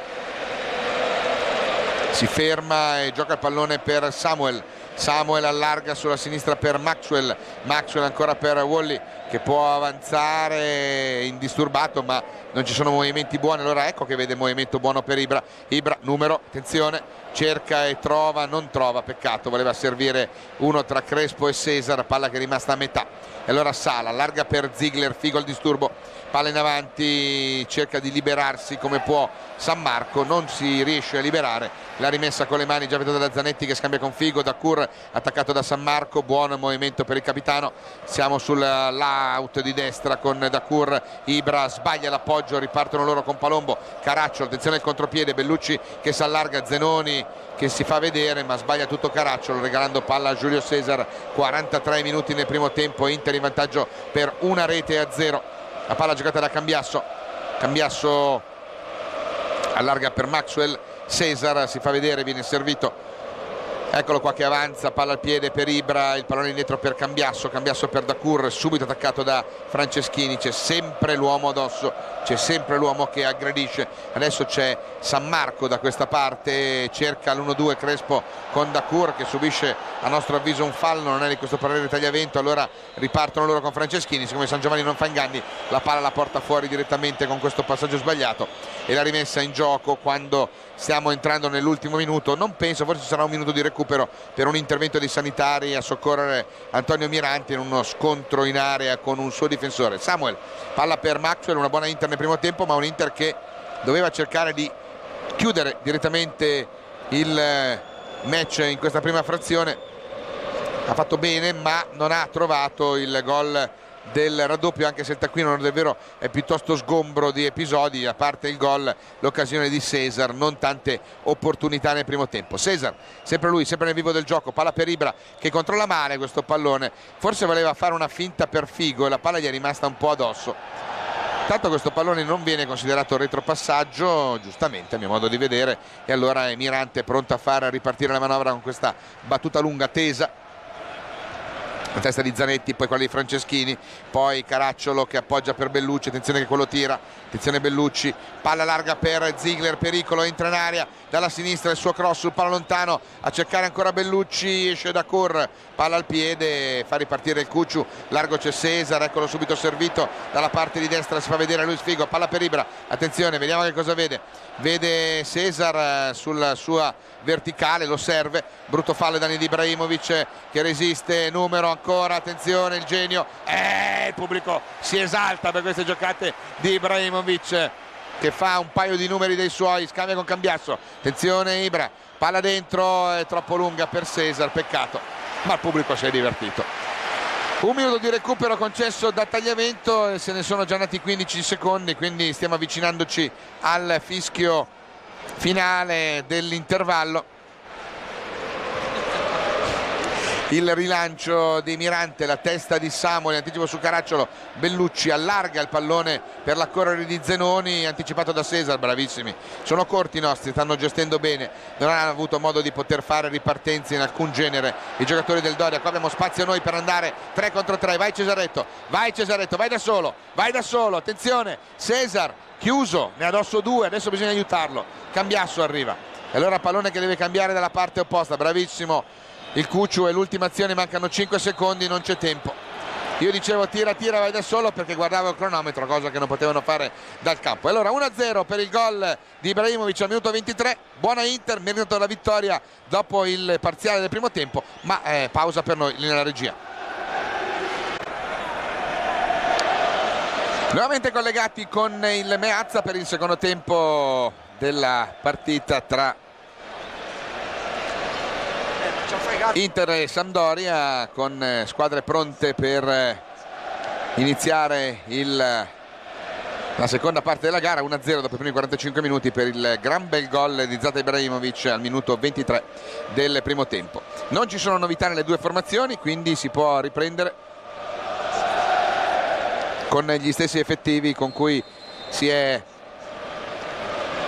si ferma e gioca il pallone per Samuel allarga sulla sinistra per Maxwell ancora per Wally, che può avanzare indisturbato, ma non ci sono movimenti buoni. Allora ecco che vede il movimento buono per Ibra, numero, attenzione, cerca e trova, non trova, peccato, voleva servire uno tra Crespo e Cesar, palla che è rimasta a metà. E allora Sala allarga per Ziegler, figo il disturbo, palla in avanti, cerca di liberarsi come può San Marco, non si riesce a liberare, la rimessa con le mani già veduta da Zanetti che scambia con Figo, Dacour attaccato da San Marco, buon movimento per il capitano, siamo sull'out di destra con Dacour, Ibra sbaglia l'appoggio, ripartono loro con Palombo, Caracciolo, attenzione al contropiede, Bellucci che si allarga, Zenoni che si fa vedere ma sbaglia tutto Caracciolo, regalando palla a Giulio Cesar. 43 minuti nel primo tempo, Inter in vantaggio per 1-0. La palla giocata da Cambiasso allarga per Maxwell, Cesar si fa vedere, viene servito, eccolo qua che avanza, palla al piede per Ibra, il pallone indietro per Cambiasso per Dacour, subito attaccato da Franceschini, c'è sempre l'uomo addosso, c'è sempre l'uomo che aggredisce. Adesso c'è San Marco da questa parte, cerca l'1-2 Crespo con Dacour che subisce a nostro avviso un fallo, non è di questo parere Tagliavento, allora ripartono loro con Franceschini, siccome San Giovanni non fa inganni la palla la porta fuori direttamente con questo passaggio sbagliato e la rimessa in gioco quando stiamo entrando nell'ultimo minuto. Non penso, forse ci sarà un minuto di recupero per un intervento dei sanitari a soccorrere Antonio Miranti in uno scontro in area con un suo difensore. Samuel, palla per Maxwell, una buona Inter nel primo tempo, ma un Inter che doveva cercare di chiudere direttamente il match in questa prima frazione. Ha fatto bene ma non ha trovato il gol del raddoppio, anche se il taccuino non è vero, è piuttosto sgombro di episodi, a parte il gol, l'occasione di Cesar, non tante opportunità nel primo tempo. Cesar, sempre lui, sempre nel vivo del gioco, palla per Ibra che controlla male questo pallone, forse voleva fare una finta per Figo e la palla gli è rimasta un po' addosso. Tanto questo pallone non viene considerato retropassaggio, giustamente a mio modo di vedere, e allora è Mirante pronto a far ripartire la manovra con questa battuta lunga tesa. La testa di Zanetti, poi quella di Franceschini, poi Caracciolo che appoggia per Bellucci, attenzione che quello tira, attenzione Bellucci, palla larga per Ziegler, pericolo, entra in area dalla sinistra, il suo cross sul palo lontano, a cercare ancora Bellucci, esce Dacour, palla al piede, fa ripartire il Cucciu, largo c'è Cesar, eccolo subito servito dalla parte di destra, si fa vedere Luis Figo, palla per Ibra, attenzione, vediamo che cosa vede Cesar sulla sua verticale, lo serve, brutto fallo da Nedi Ibrahimovic che resiste, numero ancora, attenzione il genio, il pubblico si esalta per queste giocate di Ibrahimovic che fa un paio di numeri dei suoi, scambia con Cambiasso, attenzione Ibra, palla dentro, è troppo lunga per Cesar, peccato, ma il pubblico si è divertito. Un minuto di recupero concesso da Tagliavento e se ne sono già andati 15 secondi, quindi stiamo avvicinandoci al fischio finale dell'intervallo. Il rilancio di Mirante, la testa di Samuel, anticipo su Caracciolo, Bellucci allarga il pallone per la correre di Zenoni, anticipato da Cesar, bravissimi, sono corti i nostri, stanno gestendo bene, non hanno avuto modo di poter fare ripartenze in alcun genere i giocatori del Doria. Qua abbiamo spazio noi per andare 3 contro 3, vai Cesaretto, vai da solo, attenzione Cesar, chiuso, ne ha addosso 2, adesso bisogna aiutarlo, Cambiasso arriva e allora pallone che deve cambiare dalla parte opposta, bravissimo il Cucciu, è l'ultima azione, mancano 5 secondi, non c'è tempo. Io dicevo tira, vai da solo perché guardavo il cronometro, cosa che non potevano fare dal campo. E allora 1-0 per il gol di Ibrahimovic al minuto 23, buona Inter, meritato la vittoria dopo il parziale del primo tempo, ma pausa per noi nella regia. Nuovamente collegati con il Meazza per il secondo tempo della partita tra Inter e Sampdoria, con squadre pronte per iniziare la seconda parte della gara. 1-0 dopo i primi 45 minuti per il gran bel gol di Zlatan Ibrahimovic al minuto 23 del primo tempo. Non ci sono novità nelle due formazioni, quindi si può riprendere con gli stessi effettivi con cui si è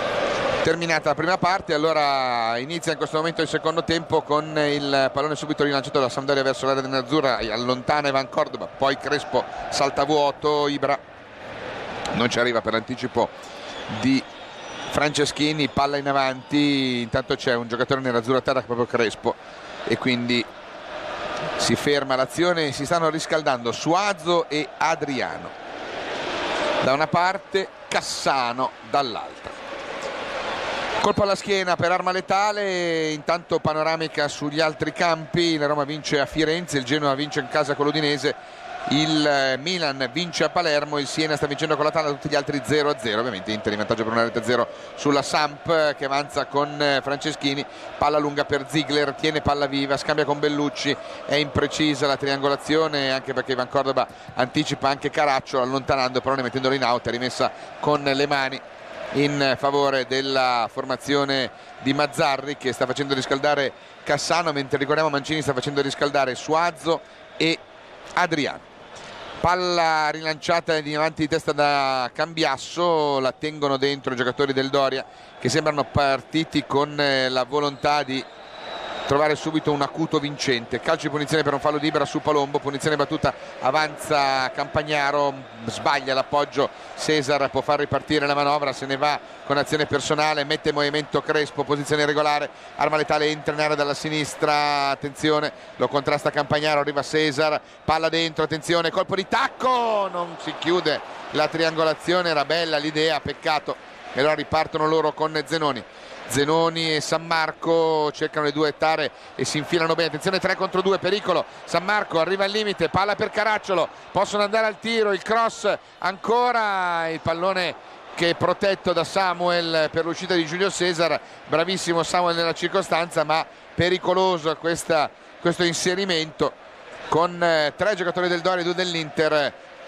Terminata la prima parte, allora inizia in questo momento il secondo tempo con il pallone subito rilanciato da Sampdoria verso l'area nerazzurra, allontana Ivan Cordoba, poi Crespo salta a vuoto, Ibra non ci arriva per l'anticipo di Franceschini, palla in avanti, intanto c'è un giocatore nerazzurra a terra che è proprio Crespo e quindi si ferma l'azione, si stanno riscaldando Suazo e Adriano da una parte, Cassano dall'altra. Colpo alla schiena per arma letale, intanto panoramica sugli altri campi, la Roma vince a Firenze, il Genoa vince in casa con l'Udinese, il Milan vince a Palermo, il Siena sta vincendo con l'Atalanta, tutti gli altri 0-0, ovviamente Inter in vantaggio per una rete 0 sulla Samp che avanza con Franceschini, palla lunga per Ziegler, tiene palla viva, scambia con Bellucci, è imprecisa la triangolazione anche perché Ivan Cordoba anticipa anche Caracciolo allontanando, però mettendolo in out, è rimessa con le mani in favore della formazione di Mazzarri che sta facendo riscaldare Cassano, mentre ricordiamo Mancini sta facendo riscaldare Suazo e Adriano. Palla rilanciata di avanti di testa da Cambiasso, la tengono dentro i giocatori del Doria che sembrano partiti con la volontà di trovare subito un acuto vincente. Calcio di punizione per un fallo di Ibra su Palombo, punizione battuta, avanza Campagnaro, sbaglia l'appoggio, Cesar può far ripartire la manovra, se ne va con azione personale, mette in movimento Crespo, posizione regolare, arma letale, entra in area dalla sinistra, attenzione, lo contrasta Campagnaro, arriva Cesar, palla dentro, attenzione, colpo di tacco, non si chiude la triangolazione, era bella l'idea, peccato, e allora ripartono loro con Zenoni e San Marco, cercano le due ettare e si infilano bene, attenzione 3 contro 2, pericolo, San Marco arriva al limite, palla per Caracciolo, possono andare al tiro, il cross ancora, il pallone che è protetto da Samuel per l'uscita di Giulio Cesar, bravissimo Samuel nella circostanza ma pericoloso questo inserimento con 3 giocatori del Doria e 2 dell'Inter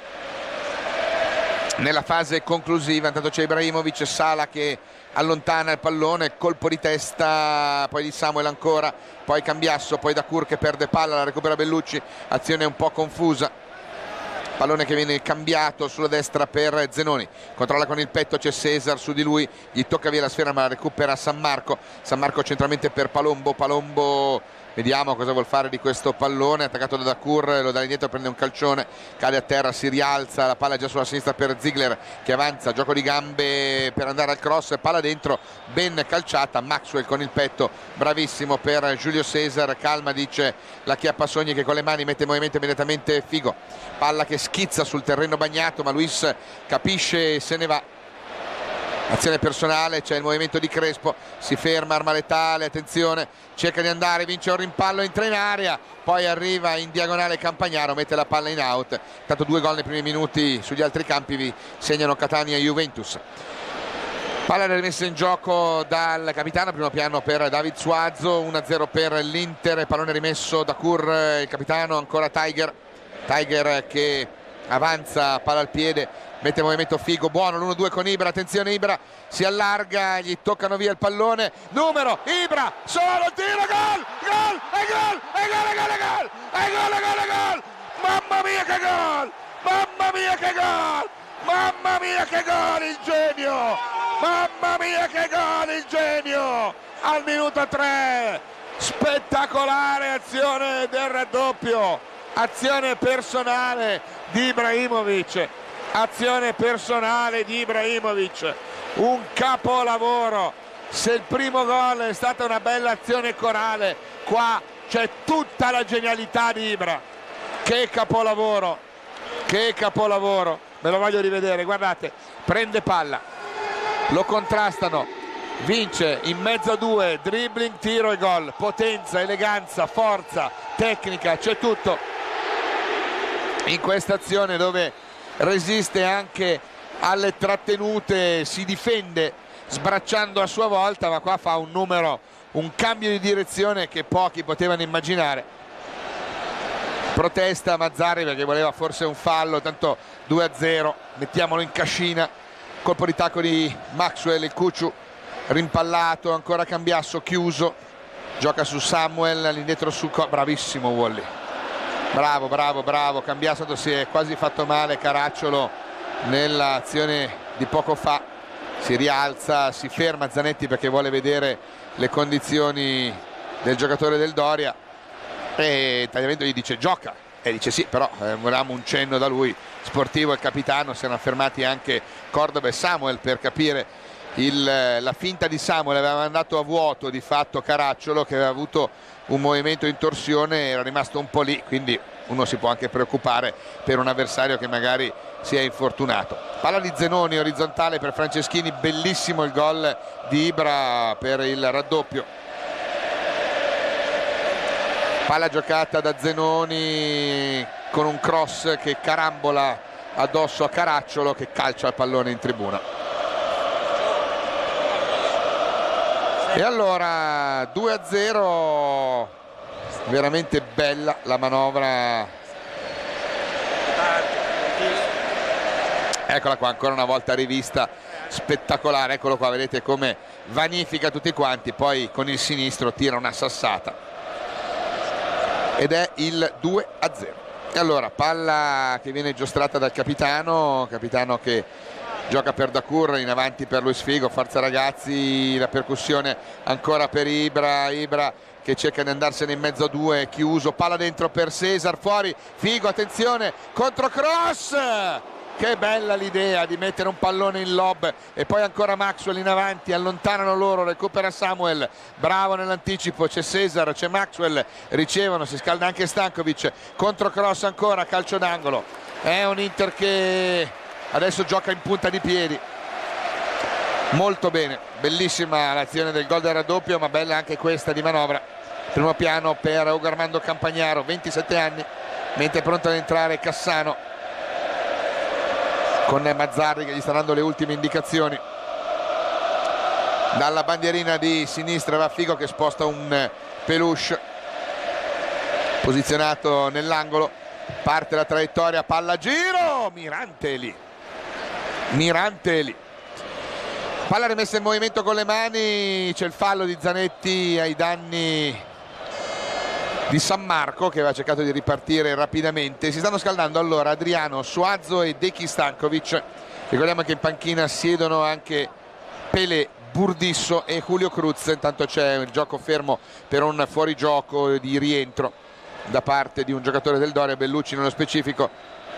nella fase conclusiva. Intanto c'è Ibrahimovic, Sala che allontana il pallone, colpo di testa poi di Samuel ancora, poi Cambiasso, poi Dacour che perde palla, la recupera Bellucci, azione un po' confusa, pallone che viene cambiato sulla destra per Zenoni, controlla con il petto, c'è Cesar su di lui, gli tocca via la sfera ma la recupera San Marco centralmente per Palombo, vediamo cosa vuol fare di questo pallone, attaccato da Dacour, lo dà indietro, prende un calcione, cade a terra, si rialza, la palla è già sulla sinistra per Ziegler che avanza, gioco di gambe per andare al cross, palla dentro, ben calciata, Maxwell con il petto, bravissimo per Giulio Cesar, calma dice la Chiappasogni che con le mani mette in movimento immediatamente Figo, palla che schizza sul terreno bagnato ma Luis capisce e se ne va. Azione personale, c'è il movimento di Crespo, si ferma, arma letale, attenzione, cerca di andare, vince un rimpallo, entra in area, poi arriva in diagonale Campagnaro, mette la palla in out, tanto 2 gol nei primi minuti sugli altri campi vi segnano Catania e Juventus. Palla rimessa in gioco dal capitano, primo piano per David Suazo, 1-0 per l'Inter, pallone rimesso da Cur, il capitano, ancora Tiger che avanza, palla al piede, mette in movimento Figo, buono l'1-2 con Ibra, attenzione Ibra si allarga, gli toccano via il pallone, numero, Ibra, solo il tiro, gol, mamma mia che gol, mamma mia che gol, mamma mia che gol, il genio, mamma mia che gol, il genio, al minuto 3, spettacolare azione del raddoppio, azione personale di Ibrahimovic, un capolavoro. Se il primo gol è stata una bella azione corale, qua c'è tutta la genialità di Ibra, che capolavoro, me lo voglio rivedere, guardate, prende palla, lo contrastano, vince in mezzo a 2, dribbling, tiro e gol, potenza, eleganza, forza, tecnica, c'è tutto in questa azione dove resiste anche alle trattenute, si difende sbracciando a sua volta, ma qua fa un numero, un cambio di direzione che pochi potevano immaginare. Protesta Mazzarri perché voleva forse un fallo, tanto 2-0, mettiamolo in cascina, colpo di tacco di Maxwell, il Cucciu rimpallato, ancora Cambiasso chiuso, gioca su Samuel, all'indietro su bravissimo Wally, bravo, Cambiasso si è quasi fatto male Caracciolo nell'azione di poco fa, si rialza, si ferma Zanetti perché vuole vedere le condizioni del giocatore del Doria, e Tagliavento gli dice gioca, e dice sì, però volevamo un cenno da lui, sportivo il capitano. Si erano fermati anche Cordoba e Samuel per capire la finta di Samuel, aveva mandato a vuoto di fatto Caracciolo, che aveva avuto un movimento in torsione, era rimasto un po' lì, quindi uno si può anche preoccupare per un avversario che magari si è infortunato. Palla di Zenoni orizzontale per Franceschini, bellissimo il gol di Ibra per il raddoppio. Palla giocata da Zenoni con un cross che carambola addosso a Caracciolo, che calcia il pallone in tribuna. E allora 2-0, veramente bella la manovra. Eccola qua, ancora una volta rivista, spettacolare. Eccolo qua, vedete come vanifica tutti quanti, poi con il sinistro tira una sassata ed è il 2-0. E allora palla che viene giostrata dal capitano che gioca per Dacour, in avanti per Luis Figo, forza ragazzi, la percussione ancora per Ibra che cerca di andarsene in mezzo a due, chiuso, palla dentro per Cesar, fuori Figo, attenzione, contro cross, che bella l'idea di mettere un pallone in lob, e poi ancora Maxwell in avanti, allontanano loro, recupera Samuel, bravo nell'anticipo, c'è Cesar, c'è Maxwell, ricevono, si scalda anche Stankovic, contro cross ancora, calcio d'angolo. È un Inter che adesso gioca in punta di piedi, molto bene, bellissima l'azione del gol del raddoppio, ma bella anche questa di manovra. Primo piano per Ugo Armando Campagnaro, 27 anni, mentre è pronto ad entrare Cassano con Mazzarri che gli sta dando le ultime indicazioni. Dalla bandierina di sinistra va Figo che sposta un peluche posizionato nell'angolo, parte la traiettoria, palla a giro, Mirante lì, palla rimessa in movimento con le mani, c'è il fallo di Zanetti ai danni di San Marco, che aveva cercato di ripartire rapidamente. Si stanno scaldando allora Adriano, Suazo e Deki Stankovic. Ricordiamo che in panchina siedono anche Pelé, Burdisso e Julio Cruz. Intanto c'è il gioco fermo per un fuorigioco di rientro da parte di un giocatore del Doria, Bellucci nello specifico,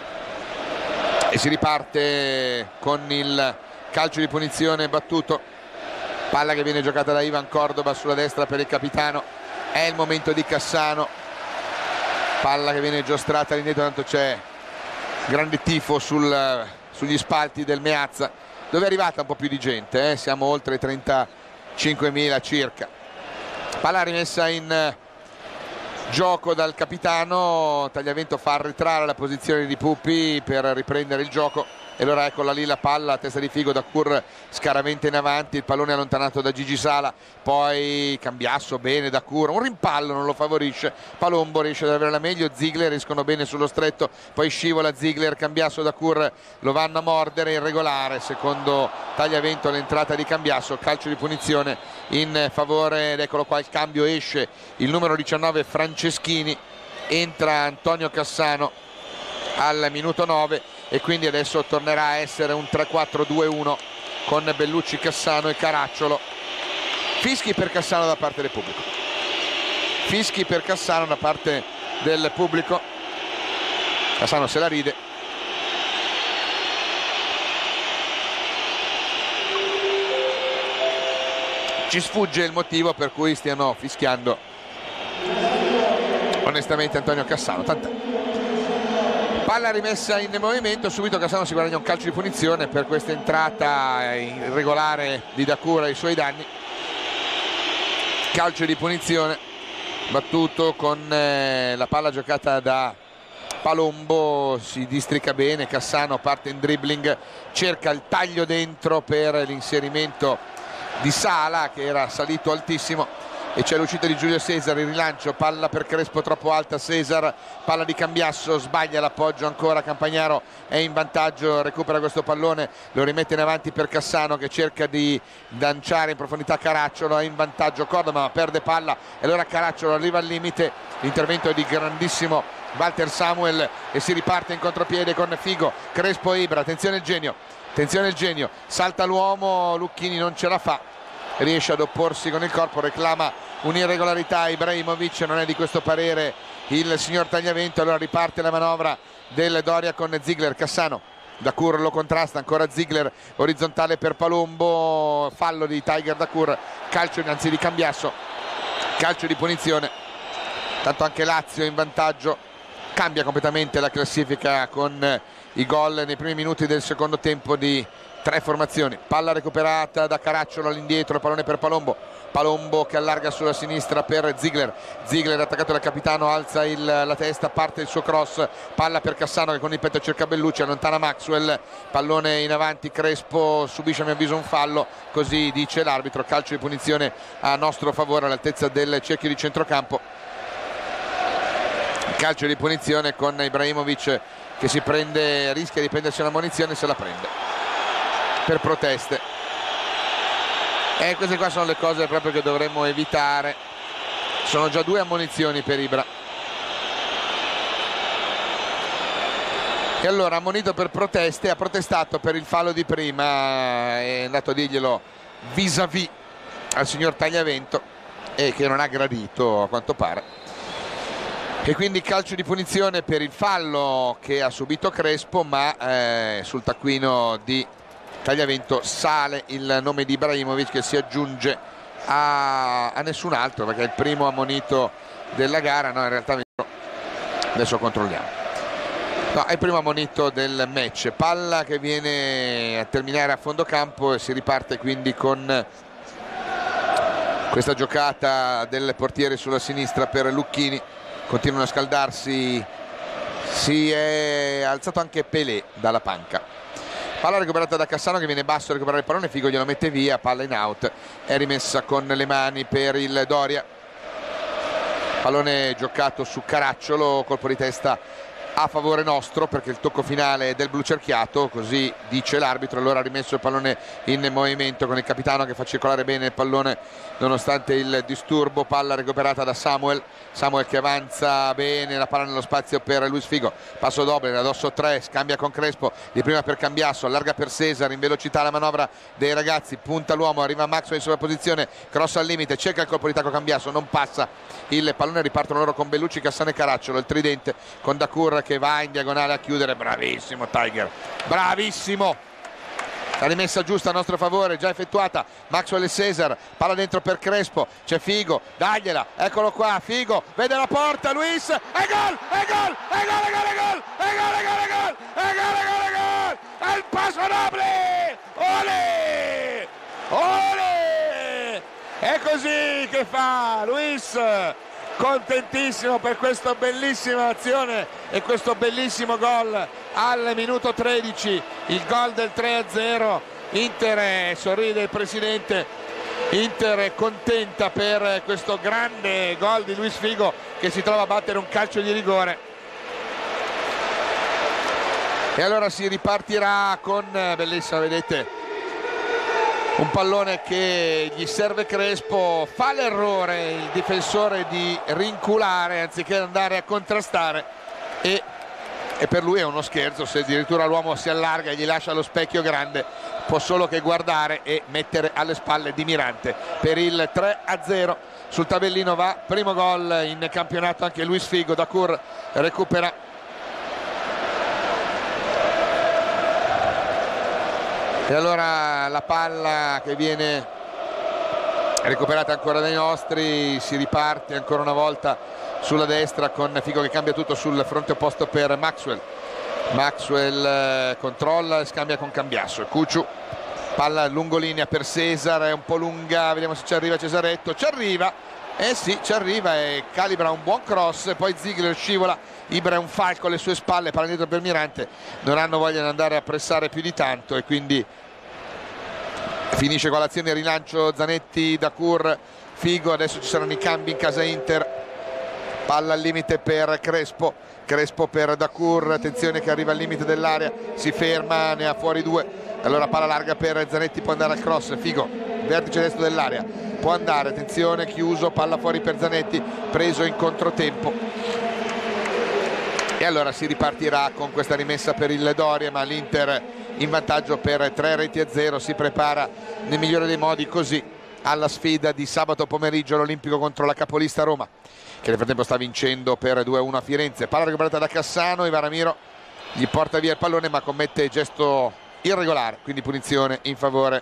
e si riparte con il calcio di punizione battuto. Palla che viene giocata da Ivan Cordoba sulla destra per il capitano. È il momento di Cassano, palla che viene giostrata all'indietro, tanto c'è grande tifo sugli spalti del Meazza, dove è arrivata un po' più di gente, siamo oltre i 35.000 circa. Palla rimessa in gioco dal capitano, Tagliavento fa arretrare la posizione di Puppi per riprendere il gioco, e allora eccola lì la palla a testa di Figo, Dacour scaraventa in avanti, il pallone allontanato da Gigi Sala, poi Cambiasso bene, Dacour, un rimpallo non lo favorisce, Palombo riesce ad avere la meglio, Ziegler escono bene sullo stretto, poi scivola Ziegler, Cambiasso, Dacour lo vanno a mordere, irregolare secondo Tagliavento l'entrata di Cambiasso, calcio di punizione in favore, ed eccolo qua il cambio, esce il numero 19 Franceschini, entra Antonio Cassano al minuto 9, e quindi adesso tornerà a essere un 3-4-2-1 con Bellucci, Cassano e Caracciolo. Fischi per Cassano da parte del pubblico, fischi per Cassano da parte del pubblico, Cassano se la ride, ci sfugge il motivo per cui stiano fischiando onestamente Antonio Cassano, tant'è. Palla rimessa in movimento, subito Cassano si guadagna un calcio di punizione per questa entrata irregolare di Dacour ai suoi danni. Calcio di punizione battuto con la palla giocata da Palombo, si districa bene, Cassano parte in dribbling, cerca il taglio dentro per l'inserimento di Sala che era salito altissimo, e c'è l'uscita di Giulio Cesar, il rilancio, palla per Crespo troppo alta, Cesar, palla di Cambiasso, sbaglia l'appoggio ancora, Campagnaro è in vantaggio, recupera questo pallone, lo rimette in avanti per Cassano che cerca di lanciare in profondità Caracciolo, è in vantaggio Cordova ma perde palla e allora Caracciolo arriva al limite, l'intervento è di grandissimo Walter Samuel e si riparte in contropiede con Figo, Crespo e Ibra, attenzione il genio, salta l'uomo, Lucchini non ce la fa, riesce ad opporsi con il corpo, reclama un'irregolarità, Ibrahimovic, non è di questo parere il signor Tagliavento, allora riparte la manovra del Doria con Ziegler, Cassano, Dacour lo contrasta, ancora Ziegler, orizzontale per Palombo, fallo di Tiger Dacour, calcio anzi di Cambiasso, calcio di punizione, tanto anche Lazio in vantaggio, cambia completamente la classifica con i gol nei primi minuti del secondo tempo di tre formazioni. Palla recuperata da Caracciolo all'indietro, pallone per Palombo che allarga sulla sinistra per Ziegler attaccato dal capitano, alza la testa, parte il suo cross, palla per Cassano che con il petto cerca Bellucci, allontana Maxwell, pallone in avanti, Crespo subisce a mio avviso un fallo, così dice l'arbitro, calcio di punizione a nostro favore all'altezza del cerchio di centrocampo, calcio di punizione con Ibrahimovic che rischia di prendersi una munizione, se la prende per proteste, e queste qua sono le cose proprio che dovremmo evitare. Sono già 2 ammonizioni per Ibra, e allora ammonito per proteste, ha protestato per il fallo di prima, è andato a dirglielo vis-à-vis al signor Tagliavento e che non ha gradito a quanto pare, e quindi calcio di punizione per il fallo che ha subito Crespo, ma sul taccuino di Tagliavento sale il nome di Ibrahimovic che si aggiunge a nessun altro, perché è il primo ammonito della gara, no in realtà adesso controlliamo, no è il primo ammonito del match, palla che viene a terminare a fondo campo e si riparte quindi con questa giocata del portiere sulla sinistra per Lucchini, continuano a scaldarsi, si è alzato anche Pelé dalla panca. Palla recuperata da Cassano che viene basso a recuperare il pallone, Figo glielo mette via, palla in out, è rimessa con le mani per il Doria, pallone giocato su Caracciolo, colpo di testa a favore nostro perché il tocco finale è del blu cerchiato, così dice l'arbitro, allora ha rimesso il pallone in movimento con il capitano che fa circolare bene il pallone nonostante il disturbo, palla recuperata da Samuel che avanza bene, la palla nello spazio per Luis Figo, passo doble, addosso 3, scambia con Crespo, di prima per Cambiasso, allarga per Cesar, in velocità la manovra dei ragazzi, punta l'uomo, arriva Maxwell in sovrapposizione, cross al limite, cerca il colpo di tacco Cambiasso, non passa il pallone, ripartono loro con Bellucci, Cassano e Caracciolo, il tridente con Dacour che va in diagonale a chiudere, bravissimo Tiger, bravissimo, la rimessa giusta a nostro favore, già effettuata, Maxwell e Cesar, palla dentro per Crespo, c'è Figo, dagliela, eccolo qua, Figo, vede la porta, Luis, e gol, è il passo noble, olè, olè, è così che fa Luis, contentissimo per questa bellissima azione e questo bellissimo gol al minuto 13, il gol del 3-0, Inter, sorride il presidente, Inter è contenta per questo grande gol di Luis Figo che si trova a battere un calcio di rigore, e allora si ripartirà con, bellissima, vedete, un pallone che gli serve Crespo, fa l'errore il difensore di rinculare anziché andare a contrastare, e per lui è uno scherzo se addirittura l'uomo si allarga e gli lascia lo specchio grande, può solo che guardare e mettere alle spalle di Mirante per il 3-0. Sul tabellino va primo gol in campionato anche Luis Figo, Dacour recupera, e allora la palla che viene recuperata ancora dai nostri, si riparte ancora una volta sulla destra con Figo che cambia tutto sul fronte opposto per Maxwell controlla e scambia con Cambiasso, Cucciu, palla lungolinea per Cesar, è un po' lunga, vediamo se ci arriva Cesaretto, ci arriva, sì, ci arriva e calibra un buon cross, poi Ziegler scivola, Ibra è un falco alle sue spalle, palla dietro per Mirante, non hanno voglia di andare a pressare più di tanto e quindi finisce con l'azione rilancio Zanetti, Dacour, Figo. Adesso ci saranno i cambi in casa Inter, palla al limite per Crespo, Crespo per Dacour, attenzione che arriva al limite dell'area, si ferma, ne ha fuori 2, allora palla larga per Zanetti, può andare al cross, Figo, vertice destro dell'area, può andare, attenzione, chiuso, palla fuori per Zanetti, preso in controtempo, e allora si ripartirà con questa rimessa per il Doria, ma l'Inter in vantaggio per 3-0, si prepara nel migliore dei modi così alla sfida di sabato pomeriggio all'Olimpico contro la capolista Roma, che nel frattempo sta vincendo per 2-1 a Firenze. Palla recuperata da Cassano, Ivan Ramiro gli porta via il pallone ma commette gesto irregolare, quindi punizione in favore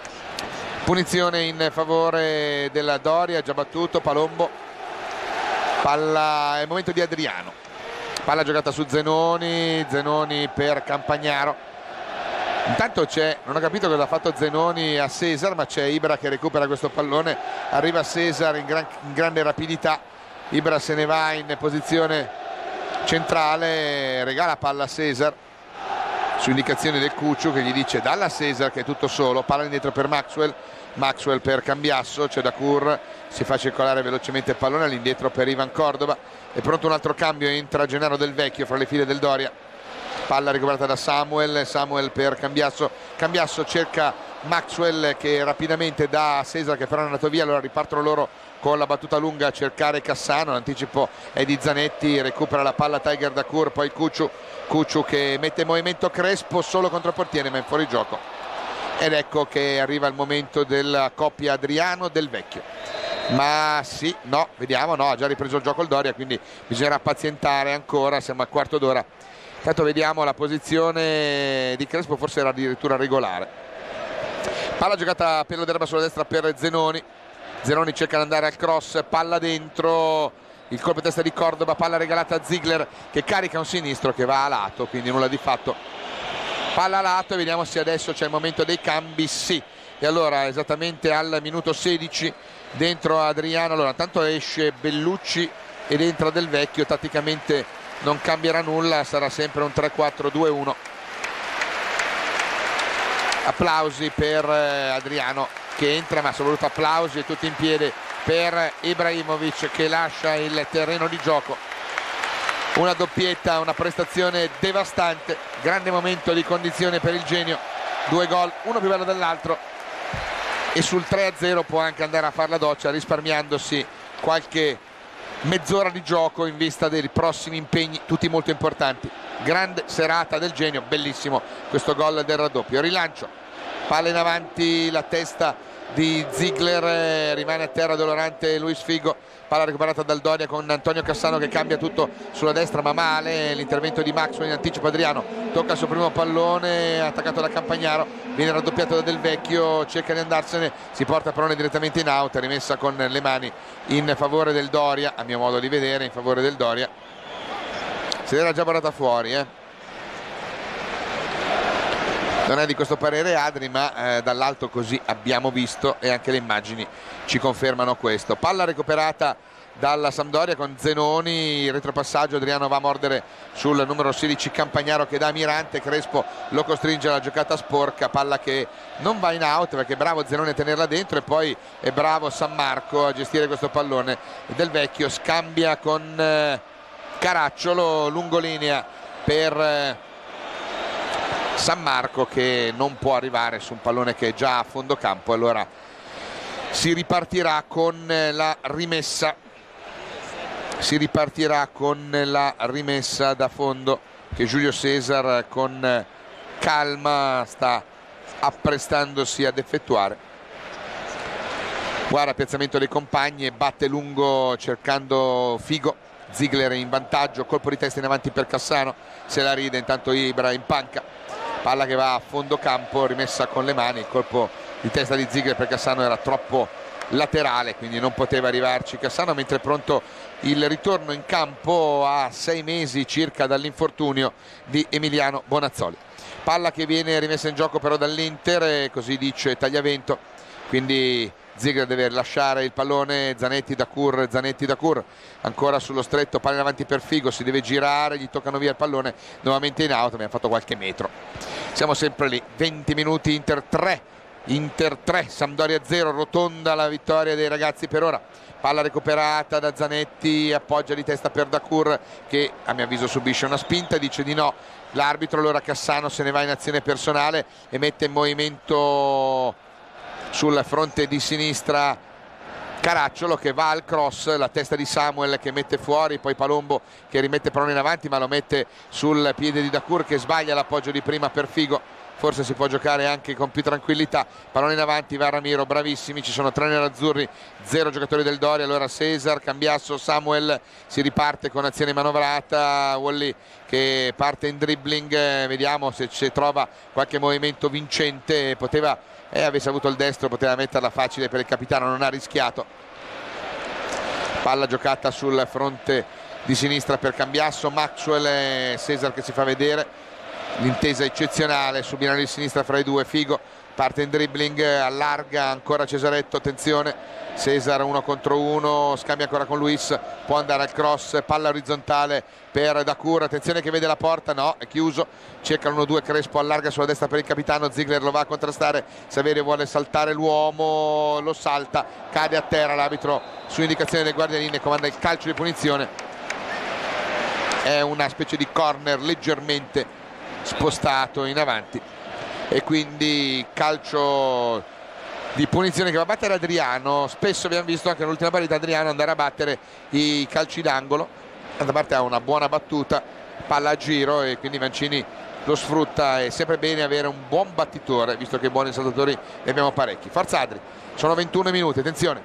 della Doria. Già battuto Palombo, palla, è il momento di Adriano, palla giocata su Zenoni, Zenoni per Campagnaro. Intanto non ho capito cosa ha fatto Zenoni a Cesar, ma c'è Ibra che recupera questo pallone, arriva Cesar in grande rapidità, Ibra se ne va in posizione centrale, regala palla a Cesar su indicazione del Cucciu che gli dice dalla a Cesar che è tutto solo, palla indietro per Maxwell, Maxwell per Cambiasso, c'è Dacour, si fa circolare velocemente il pallone all'indietro per Ivan Cordova, è pronto un altro cambio, entra Gennaro Del Vecchio fra le file del Doria, palla recuperata da Samuel, Samuel per Cambiasso, Cambiasso cerca Maxwell che rapidamente dà a Cesar che però è andato via, allora ripartono loro con la battuta lunga a cercare Cassano, l'anticipo è di Zanetti, recupera la palla Tiger Dacour, poi Cucciu che mette in movimento Crespo solo contro il portiere ma in fuorigioco, ed ecco che arriva il momento della coppia Adriano Del Vecchio, ma sì, no, vediamo, no, ha già ripreso il gioco il Doria, quindi bisognerà pazientare ancora, siamo al quarto d'ora. Intanto vediamo la posizione di Crespo, forse era addirittura regolare. Palla giocata per l'erba sulla destra per Zenoni, Zenoni cerca di andare al cross, palla dentro, il colpo di testa di Cordova, palla regalata a Ziegler che carica un sinistro che va a lato, quindi nulla di fatto, palla a lato, e vediamo se adesso c'è il momento dei cambi. Sì, e allora esattamente al minuto 16 dentro Adriano, allora tanto esce Bellucci ed entra Del Vecchio, tatticamente non cambierà nulla, sarà sempre un 3-4-2-1. Applausi per Adriano che entra, ma soprattutto applausi e tutti in piedi per Ibrahimovic che lascia il terreno di gioco. Una doppietta, una prestazione devastante, grande momento di condizione per il genio, 2 gol, uno più bello dell'altro, e sul 3-0 può anche andare a fare la doccia risparmiandosi qualche mezz'ora di gioco in vista dei prossimi impegni, tutti molto importanti. Grande serata del genio, bellissimo questo gol del raddoppio. Rilancio, palla in avanti, la testa di Ziegler, rimane a terra dolorante Luis Figo, palla recuperata dal Doria con Antonio Cassano che cambia tutto sulla destra ma male, l'intervento di Maxwell in anticipo, Adriano tocca il suo primo pallone attaccato da Campagnaro, viene raddoppiato da Del Vecchio, cerca di andarsene, si porta il pallone direttamente in out, rimessa con le mani in favore del Doria, a mio modo di vedere in favore del Doria, se l'era già barata fuori, non è di questo parere Adri, ma dall'alto così abbiamo visto e anche le immagini ci confermano questo. Palla recuperata dalla Sampdoria con Zenoni, il retropassaggio, Adriano va a mordere sul numero 16 Campagnaro che dà Mirante, Crespo lo costringe alla giocata sporca, palla che non va in out perché è bravo Zenoni a tenerla dentro e poi è bravo San Marco a gestire questo pallone. Del Vecchio scambia con Caracciolo, lungolinea per San Marco che non può arrivare su un pallone che è già a fondo campo, allora si ripartirà con la rimessa, da fondo che Giulio Cesar con calma sta apprestandosi ad effettuare. Guarda il piazzamento dei compagni e batte lungo cercando Figo, Ziegler in vantaggio, colpo di testa in avanti per Cassano, se la ride intanto Ibra in panca, palla che va a fondo campo, rimessa con le mani, il colpo di testa di Ziegler per Cassano era troppo laterale quindi non poteva arrivarci Cassano, mentre è pronto il ritorno in campo a 6 mesi circa dall'infortunio di Emiliano Bonazzoli. Palla che viene rimessa in gioco però dall'Inter, così dice Tagliavento, quindi Ziegler deve lasciare il pallone, Zanetti Dacour, ancora sullo stretto, palla in avanti per Figo, si deve girare, gli toccano via il pallone, nuovamente in out, mi ha fatto qualche metro. Siamo sempre lì, 20 minuti, Inter 3, Inter 3, Sampdoria 0, rotonda la vittoria dei ragazzi per ora. Palla recuperata da Zanetti, appoggia di testa per Dacour che a mio avviso subisce una spinta, dice di no l'arbitro, allora Cassano se ne va in azione personale e mette in movimento sul fronte di sinistra Caracciolo che va al cross, la testa di Samuel che mette fuori, poi Palombo che rimette pallone in avanti ma lo mette sul piede di Dacour che sbaglia l'appoggio di prima per Figo. Forse si può giocare anche con più tranquillità. Pallone in avanti, va Ramiro, bravissimi, ci sono 3 nerazzurri, 0 giocatori del Doria. Allora Cesar, Cambiasso, Samuel, si riparte con azione manovrata. Wally che parte in dribbling, vediamo se trova qualche movimento vincente. Poteva, avesse avuto il destro, poteva metterla facile per il capitano, non ha rischiato. Palla giocata sul fronte di sinistra per Cambiasso, Maxwell e Cesar che si fa vedere. L'intesa eccezionale su binario di sinistra fra i due. Figo parte in dribbling, allarga ancora Cesaretto, attenzione, Cesar 1 contro 1, scambia ancora con Luis, può andare al cross, palla orizzontale per Dacour, attenzione che vede la porta, no, è chiuso, cerca l'1-2, Crespo allarga sulla destra per il capitano, Ziegler lo va a contrastare, Saverio vuole saltare l'uomo, lo salta, cade a terra, l'arbitro su indicazione del guardialine comanda il calcio di punizione. È una specie di corner leggermente spostato in avanti e quindi calcio di punizione che va a battere Adriano. Spesso abbiamo visto anche nell'ultima partita Adriano andare a battere i calci d'angolo, da parte ha una buona battuta, palla a giro e quindi Mancini lo sfrutta. È sempre bene avere un buon battitore visto che buoni saltatori ne abbiamo parecchi. Forza Adri, sono 21 minuti, attenzione,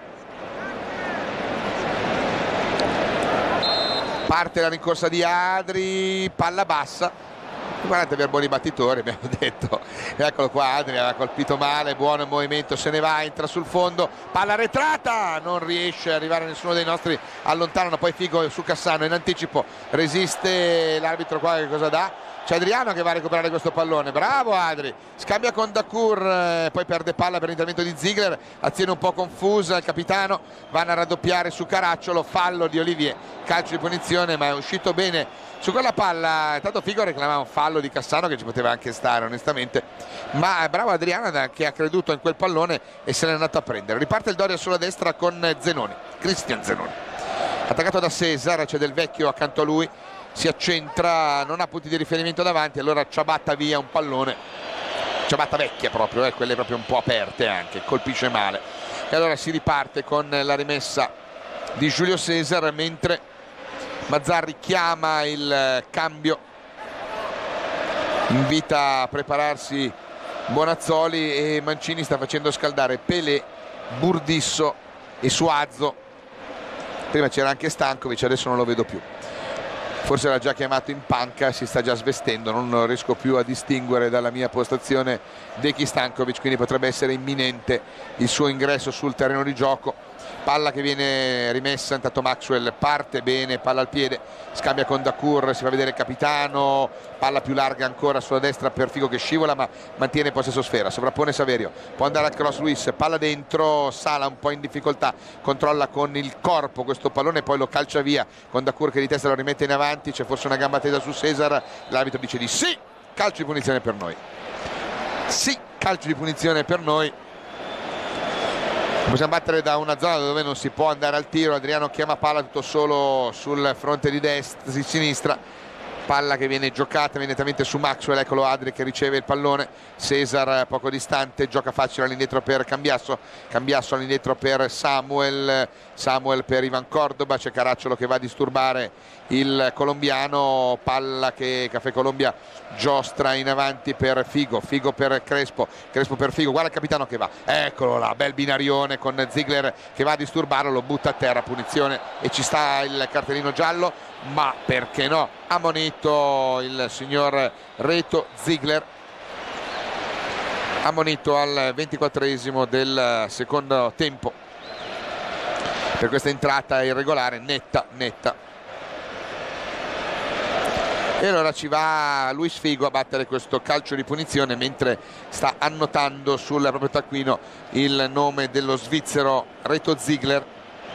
parte la rincorsa di Adri, palla bassa. Guardate per buoni battitori, abbiamo detto, eccolo qua, Adri aveva colpito male, buono il movimento, se ne va, entra sul fondo, palla arretrata, non riesce ad arrivare nessuno dei nostri, allontanano, poi Figo su Cassano in anticipo, resiste l'arbitro qua, che cosa dà? C'è Adriano che va a recuperare questo pallone, bravo Adri, scambia con Dacour, poi perde palla per l'intervento di Ziegler, azione un po' confusa, il capitano vanno a raddoppiare su Caracciolo, fallo di Olivier, calcio di punizione ma è uscito bene su quella palla. Intanto Figo reclamava un fallo di Cassano che ci poteva anche stare onestamente, ma bravo Adriano che ha creduto in quel pallone e se l'è andato a prendere. Riparte il Doria sulla destra con Zenoni, Cristian Zenoni, attaccato da Cesar, c'è Del Vecchio accanto a lui, si accentra, non ha punti di riferimento davanti, allora ciabatta via un pallone, ciabatta vecchia proprio, quelle proprio un po' aperte anche, colpisce male e allora si riparte con la rimessa di Giulio Cesar mentre Mazzarri chiama il cambio, invita a prepararsi Bonazzoli e Mancini sta facendo scaldare Pelé, Burdisso e Suazzo. Prima c'era anche Stankovic, adesso non lo vedo più, forse l'ha già chiamato in panca, si sta già svestendo, non riesco più a distinguere dalla mia postazione Deki Stankovic, quindi potrebbe essere imminente il suo ingresso sul terreno di gioco. Palla che viene rimessa, intanto Maxwell parte bene, palla al piede, scambia con Dacour, si fa vedere il capitano, palla più larga ancora sulla destra per Figo che scivola ma mantiene possesso sfera, sovrappone Saverio, può andare al cross Luis, palla dentro, Sala un po' in difficoltà, controlla con il corpo questo pallone poi lo calcia via con Dacour che di testa lo rimette in avanti, c'è forse una gamba tesa su Cesar, l'arbitro dice di sì, calcio di punizione per noi, sì, calcio di punizione per noi. Possiamo battere da una zona dove non si può andare al tiro, Adriano chiama palla tutto solo sul fronte di destra, di sinistra, palla che viene giocata immediatamente su Maxwell, eccolo Adri che riceve il pallone, Cesar poco distante, gioca facile all'indietro per Cambiasso, Cambiasso all'indietro per Samuel, Samuel per Ivan Cordoba, c'è Caracciolo che va a disturbare il colombiano, palla che Caffè Colombia giostra in avanti per Figo, Figo per Crespo, Crespo per Figo, guarda il capitano che va, eccolo là, bel binarione con Ziegler che va a disturbarlo, lo butta a terra, punizione e ci sta il cartellino giallo, ma perché no, ammonito il signor Reto Ziegler, ammonito al 24esimo del secondo tempo per questa entrata irregolare netta. E allora ci va Luis Figo a battere questo calcio di punizione mentre sta annotando sul proprio taccuino il nome dello svizzero Reto Ziegler,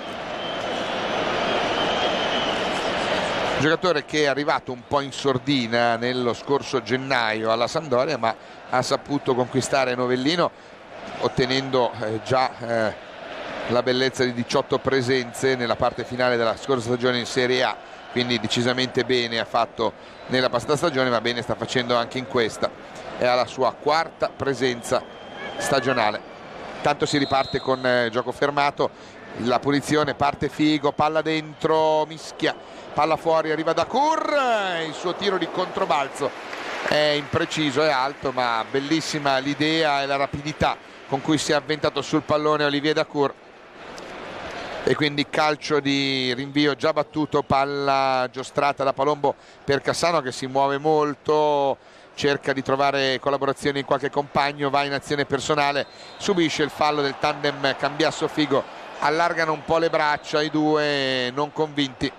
giocatore che è arrivato un po' in sordina nello scorso gennaio alla Sampdoria ma ha saputo conquistare Novellino ottenendo già la bellezza di 18 presenze nella parte finale della scorsa stagione in Serie A, quindi decisamente bene ha fatto nella passata stagione, ma bene sta facendo anche in questa, è alla sua quarta presenza stagionale. Tanto si riparte con gioco fermato, la punizione, parte Figo, palla dentro, mischia, palla fuori, arriva Dacour, il suo tiro di controbalzo è impreciso, è alto, ma bellissima l'idea e la rapidità con cui si è avventato sul pallone Olivier Dacour, e quindi calcio di rinvio già battuto, palla giostrata da Palombo per Cassano che si muove molto, cerca di trovare collaborazioni in qualche compagno, va in azione personale, subisce il fallo del tandem Cambiasso-Figo, allargano un po' le braccia i due, non convinti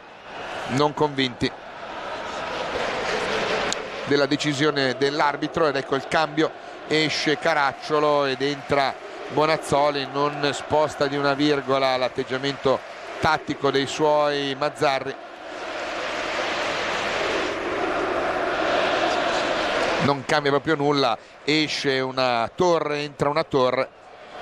della decisione dell'arbitro, ed ecco il cambio, esce Caracciolo ed entra Bonazzoli, non sposta di una virgola l'atteggiamento tattico dei suoi Mazzarri, non cambia proprio nulla, esce una torre, entra una torre,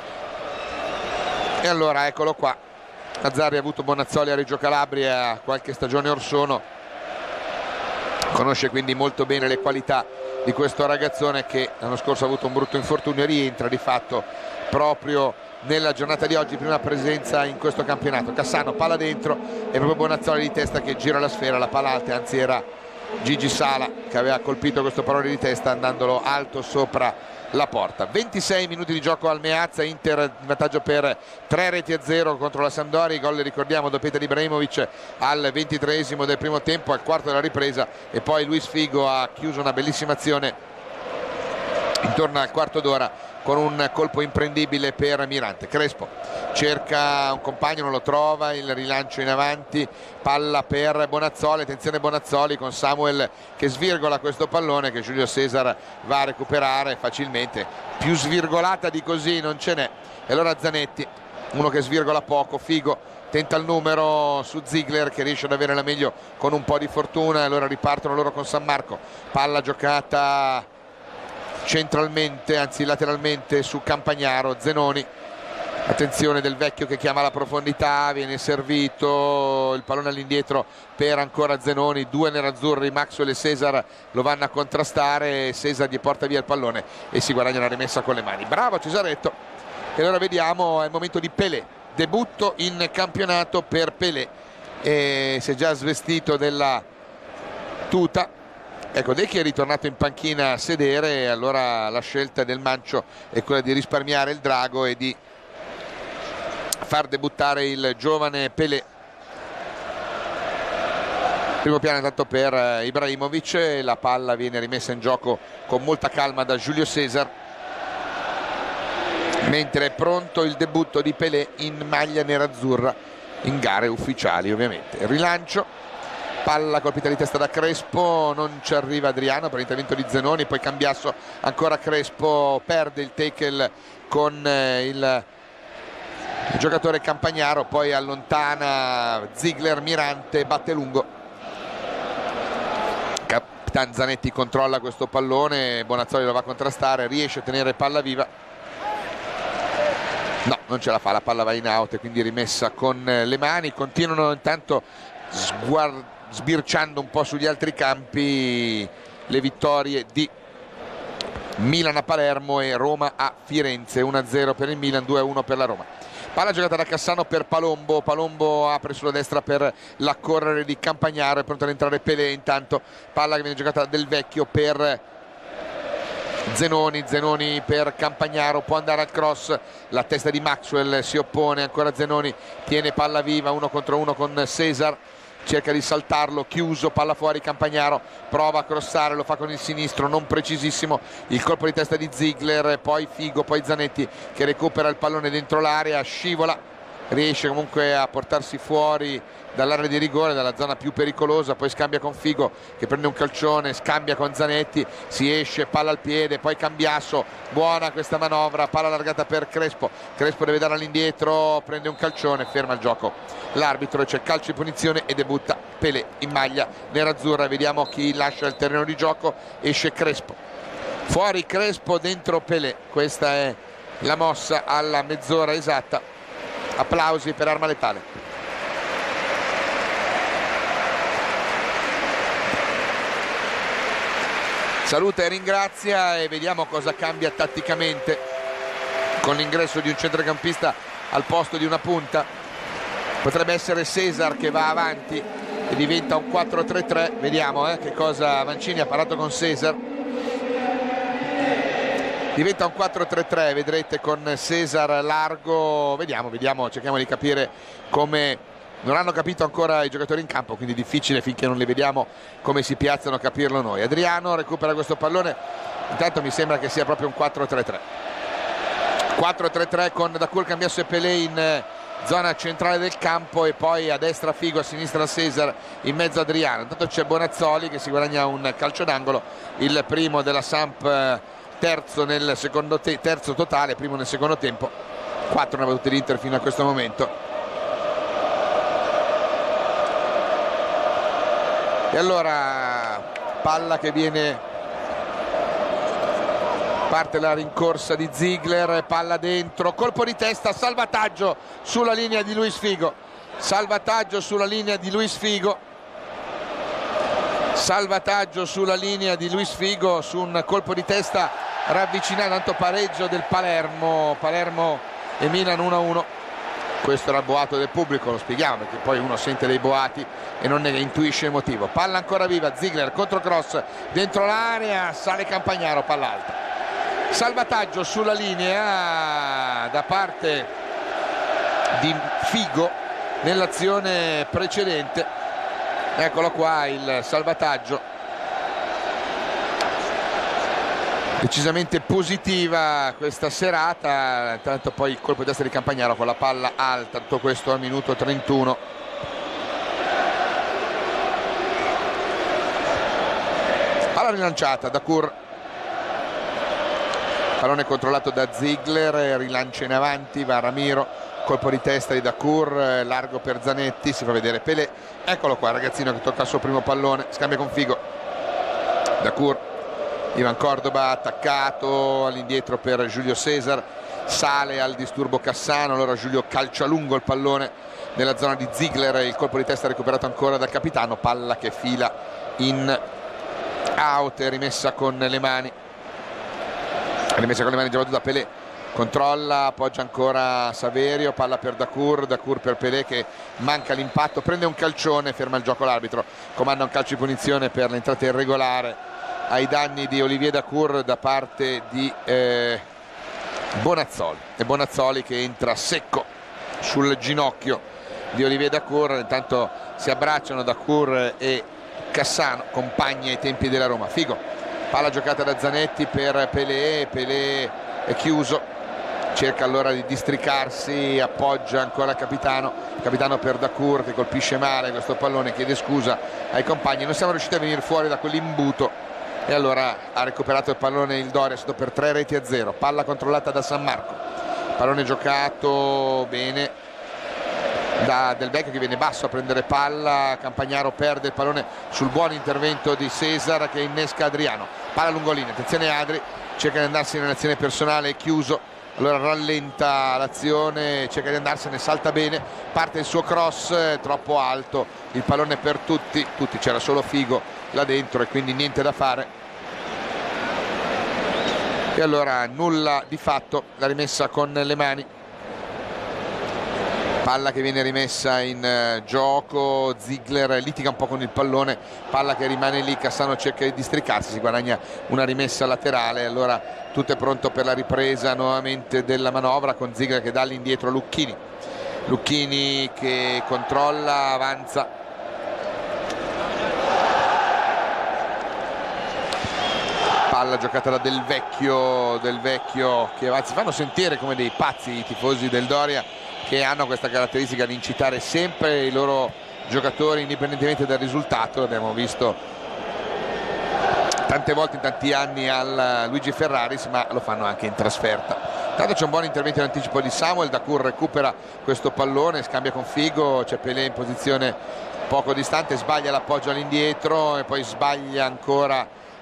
e allora eccolo qua. Mazzarri ha avuto Bonazzoli a Reggio Calabria qualche stagione or sono, conosce quindi molto bene le qualità di questo ragazzone che l'anno scorso ha avuto un brutto infortunio e rientra di fatto proprio nella giornata di oggi, prima presenza in questo campionato. Cassano, palla dentro, e proprio Bonazzoli di testa che gira la sfera, la palla alta, anzi era Gigi Sala che aveva colpito questo pallone di testa andandolo alto sopra la porta. 26 minuti di gioco al Meazza, Inter in vantaggio per 3-0 contro la Sampdoria. I gol, ricordiamo, doppietta di Ibrahimovic al 23esimo del primo tempo, al quarto della ripresa, e poi Luis Figo ha chiuso una bellissima azione intorno al quarto d'ora con un colpo imprendibile per Mirante. Crespo cerca un compagno, non lo trova, il rilancio in avanti, palla per Bonazzoli, attenzione Bonazzoli con Samuel che svirgola questo pallone che Giulio Cesar va a recuperare facilmente, più svirgolata di così non ce n'è, e allora Zanetti, uno che svirgola poco, Figo tenta il numero su Ziegler che riesce ad avere la meglio con un po' di fortuna, e allora ripartono loro con San Marco, palla giocata centralmente, anzi lateralmente su Campagnaro, Zenoni, attenzione del Vecchio che chiama la profondità, viene servito il pallone all'indietro per ancora Zenoni, due nerazzurri, Maxwell e Cesar lo vanno a contrastare, Cesar gli porta via il pallone e si guadagna la rimessa con le mani. Bravo Cesaretto. E allora vediamo, è il momento di Pelé, debutto in campionato per Pelé, e si è già svestito della tuta. Ecco, Decchi è ritornato in panchina a sedere, e allora la scelta del Mancio è quella di risparmiare il drago e di far debuttare il giovane Pelé. Primo piano intanto per Ibrahimovic, la palla viene rimessa in gioco con molta calma da Giulio Cesar, mentre è pronto il debutto di Pelé in maglia nerazzurra in gare ufficiali ovviamente. Rilancio, palla colpita di testa da Crespo, non ci arriva Adriano per l'intervento di Zenoni, poi Cambiasso, ancora Crespo, perde il tackle con il giocatore Campagnaro, poi allontana Ziegler, Mirante batte lungo, Capitan Zanetti controlla questo pallone, Bonazzoli lo va a contrastare, riesce a tenere palla viva, no, non ce la fa, la palla va in out e quindi rimessa con le mani. Continuano intanto sbirciando un po' sugli altri campi le vittorie di Milan a Palermo e Roma a Firenze, 1-0 per il Milan, 2-1 per la Roma. Palla giocata da Cassano per Palombo, Palombo apre sulla destra per l'accorrere di Campagnaro, è pronto ad entrare Pelé, intanto palla che viene giocata Del Vecchio per Zenoni, Zenoni per Campagnaro, può andare al cross, la testa di Maxwell si oppone, ancora Zenoni tiene palla viva, 1 contro 1 con Cesar, cerca di saltarlo, chiuso, palla fuori, Campagnaro prova a crossare, lo fa con il sinistro, non precisissimo, il colpo di testa di Ziegler, poi Figo, poi Zanetti che recupera il pallone dentro l'area, scivola, riesce comunque a portarsi fuori dall'area di rigore, dalla zona più pericolosa, poi scambia con Figo che prende un calcione, scambia con Zanetti, si esce, palla al piede, poi Cambiasso, buona questa manovra, palla allargata per Crespo, Crespo deve dare all'indietro, prende un calcione, ferma il gioco l'arbitro, c'è calcio di punizione e debutta Pelé in maglia nerazzurra. Vediamo chi lascia il terreno di gioco, esce Crespo, fuori Crespo, dentro Pelé, questa è la mossa alla mezz'ora esatta. Applausi per Arma Letale. Saluta e ringrazia e vediamo cosa cambia tatticamente con l'ingresso di un centrocampista al posto di una punta. Potrebbe essere Cesar che va avanti e diventa un 4-3-3. Vediamo che cosa Mancini ha parlato con Cesar. Diventa un 4-3-3, vedrete, con Cesar largo. Vediamo, cerchiamo di capire come. Non hanno capito ancora i giocatori in campo, quindi difficile finché non li vediamo come si piazzano capirlo noi. Adriano recupera questo pallone, intanto mi sembra che sia proprio un 4-3-3. 4-3-3 con Dacour, Cambiasso e Pelé in zona centrale del campo e poi a destra Figo, a sinistra Cesar, in mezzo Adriano. Intanto c'è Bonazzoli che si guadagna un calcio d'angolo, il primo della Samp, terzo nel secondo terzo totale, primo nel secondo tempo. 4 ne ha battute l'Inter fino a questo momento. E allora palla che viene, parte la rincorsa di Ziegler, palla dentro, colpo di testa, salvataggio sulla linea di Luis Figo, salvataggio sulla linea di Luis Figo, salvataggio sulla linea di Luis Figo su un colpo di testa ravvicinato, tanto pareggio del Palermo e Milan 1-1. Questo era il boato del pubblico, lo spieghiamo perché poi uno sente dei boati e non ne intuisce il motivo. Palla ancora viva, Ziegler contro cross dentro l'area, sale Campagnaro, palla alta. Salvataggio sulla linea da parte di Figo nell'azione precedente. Eccolo qua il salvataggio. Decisamente positiva questa serata, tanto poi il colpo di testa di Campagnaro con la palla alta, tutto questo al minuto 31. Palla rilanciata da Dacour, pallone controllato da Ziegler, rilancia in avanti, va Ramiro, colpo di testa di Dacour, largo per Zanetti, si fa vedere Pelé, eccolo qua il ragazzino che tocca il suo primo pallone, scambia con Figo, Dacour, Ivan Cordoba attaccato all'indietro per Giulio Cesar, sale al disturbo Cassano, allora Giulio calcia lungo il pallone nella zona di Ziegler, il colpo di testa recuperato ancora dal capitano, palla che fila in out, rimessa con le mani già battuta Pelé, controlla, appoggia ancora Saverio, palla per Dacour per Pelé che manca l'impatto, prende un calcione, ferma il gioco l'arbitro, comanda un calcio di punizione per l'entrata irregolare ai danni di Olivier Dacour da parte di Bonazzoli, e Bonazzoli che entra secco sul ginocchio di Olivier Dacour. Intanto si abbracciano Dacour e Cassano, compagni ai tempi della Roma. Figo, palla giocata da Zanetti per Pelé, Pelé è chiuso, cerca allora di districarsi, appoggia ancora il capitano per Dacour che colpisce male questo pallone, chiede scusa ai compagni, non siamo riusciti a venire fuori da quell'imbuto e allora ha recuperato il pallone il Doria, è stato per 3-0. Palla controllata da San Marco, pallone giocato bene da Del Vecchio che viene basso a prendere palla, Campagnaro perde il pallone sul buon intervento di Cesar che innesca Adriano, palla lungolinea, attenzione Adri, cerca di andarsene in azione personale, è chiuso, allora rallenta l'azione, cerca di andarsene, salta bene, parte il suo cross, troppo alto, il pallone per tutti, c'era solo Figo là dentro e quindi niente da fare. E allora nulla di fatto, la rimessa con le mani, palla che viene rimessa in gioco, Ziegler litiga un po' con il pallone, palla che rimane lì, Cassano cerca di districarsi, si guadagna una rimessa laterale, allora tutto è pronto per la ripresa nuovamente della manovra con Ziegler che dà all'indietro Lucchini che controlla, avanza, palla giocata da Del Vecchio che avanza, si fanno sentire come dei pazzi i tifosi del Doria che hanno questa caratteristica di incitare sempre i loro giocatori indipendentemente dal risultato, l'abbiamo visto tante volte in tanti anni al Luigi Ferraris, ma lo fanno anche in trasferta. Tanto c'è un buon intervento in anticipo di Samuel, Dacour recupera questo pallone, scambia con Figo, c'è Pelé in posizione poco distante, sbaglia l'appoggio all'indietro e poi sbaglia ancora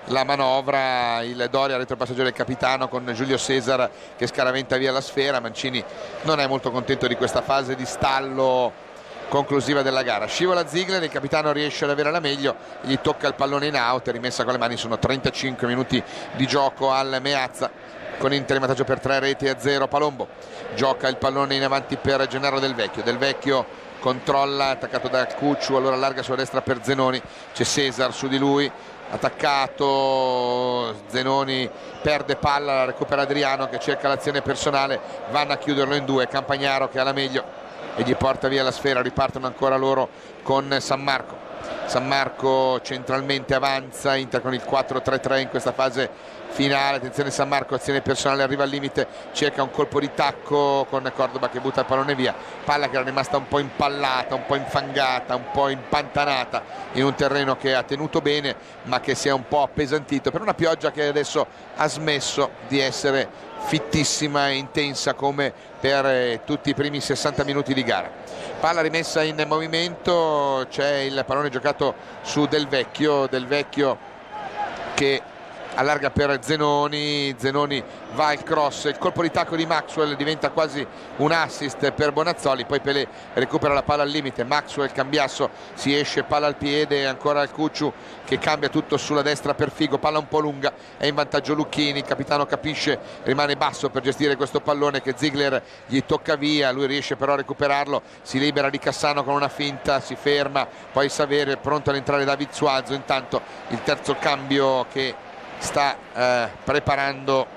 la manovra, il Doria retropassaggio del capitano con Giulio Cesar che scaraventa via la sfera. Mancini non è molto contento di questa fase di stallo conclusiva della gara. Scivola Ziegler, il capitano riesce ad avere la meglio, gli tocca il pallone in out, rimessa con le mani. Sono 35 minuti di gioco al Meazza con Inter in vantaggio per 3-0. Palombo gioca il pallone in avanti per Gennaro Del Vecchio. Del Vecchio controlla, attaccato da Cucciu, allora allarga sulla destra per Zenoni, c'è Cesar su di lui, attaccato, Zenoni perde palla, la recupera Adriano che cerca l'azione personale, vanno a chiuderlo in due, Campagnaro che ha la meglio e gli porta via la sfera. Ripartono ancora loro con San Marco. San Marco centralmente avanza, Inter con il 4-3-3 in questa fase finale. Attenzione San Marco, azione personale, arriva al limite, cerca un colpo di tacco con Cordoba che butta il pallone via, palla che era rimasta un po' impallata, un po' infangata, un po' impantanata in un terreno che ha tenuto bene ma che si è un po' appesantito per una pioggia che adesso ha smesso di essere fittissima e intensa come per tutti i primi 60 minuti di gara. Palla rimessa in movimento, c'è il pallone giocato su Del Vecchio che allarga per Zenoni, Zenoni va al cross, il colpo di tacco di Maxwell diventa quasi un assist per Bonazzoli, poi Pelé recupera la palla al limite, Maxwell cambiasso, si esce, palla al piede, ancora il Cucciu che cambia tutto sulla destra per Figo, palla un po' lunga, è in vantaggio Lucchini, il capitano capisce, rimane basso per gestire questo pallone che Ziegler gli tocca via, lui riesce però a recuperarlo, si libera di Cassano con una finta, si ferma, poi Saverio è pronto ad entrare David Suazo, intanto il terzo cambio che sta preparando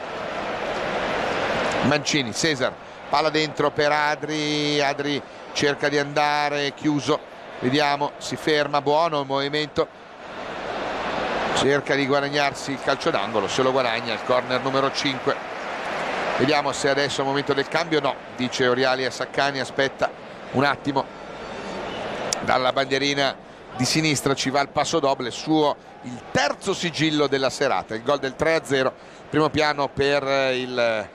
Mancini. Cesar, palla dentro per Adri, Adri cerca di andare, chiuso, vediamo, si ferma, buono il movimento, cerca di guadagnarsi il calcio d'angolo, se lo guadagna, il corner numero 5. Vediamo se adesso è il momento del cambio. No, dice Oriali a Saccani, aspetta un attimo, dalla bandierina di sinistra ci va il passo doble, suo il terzo sigillo della serata, il gol del 3-0, primo piano per il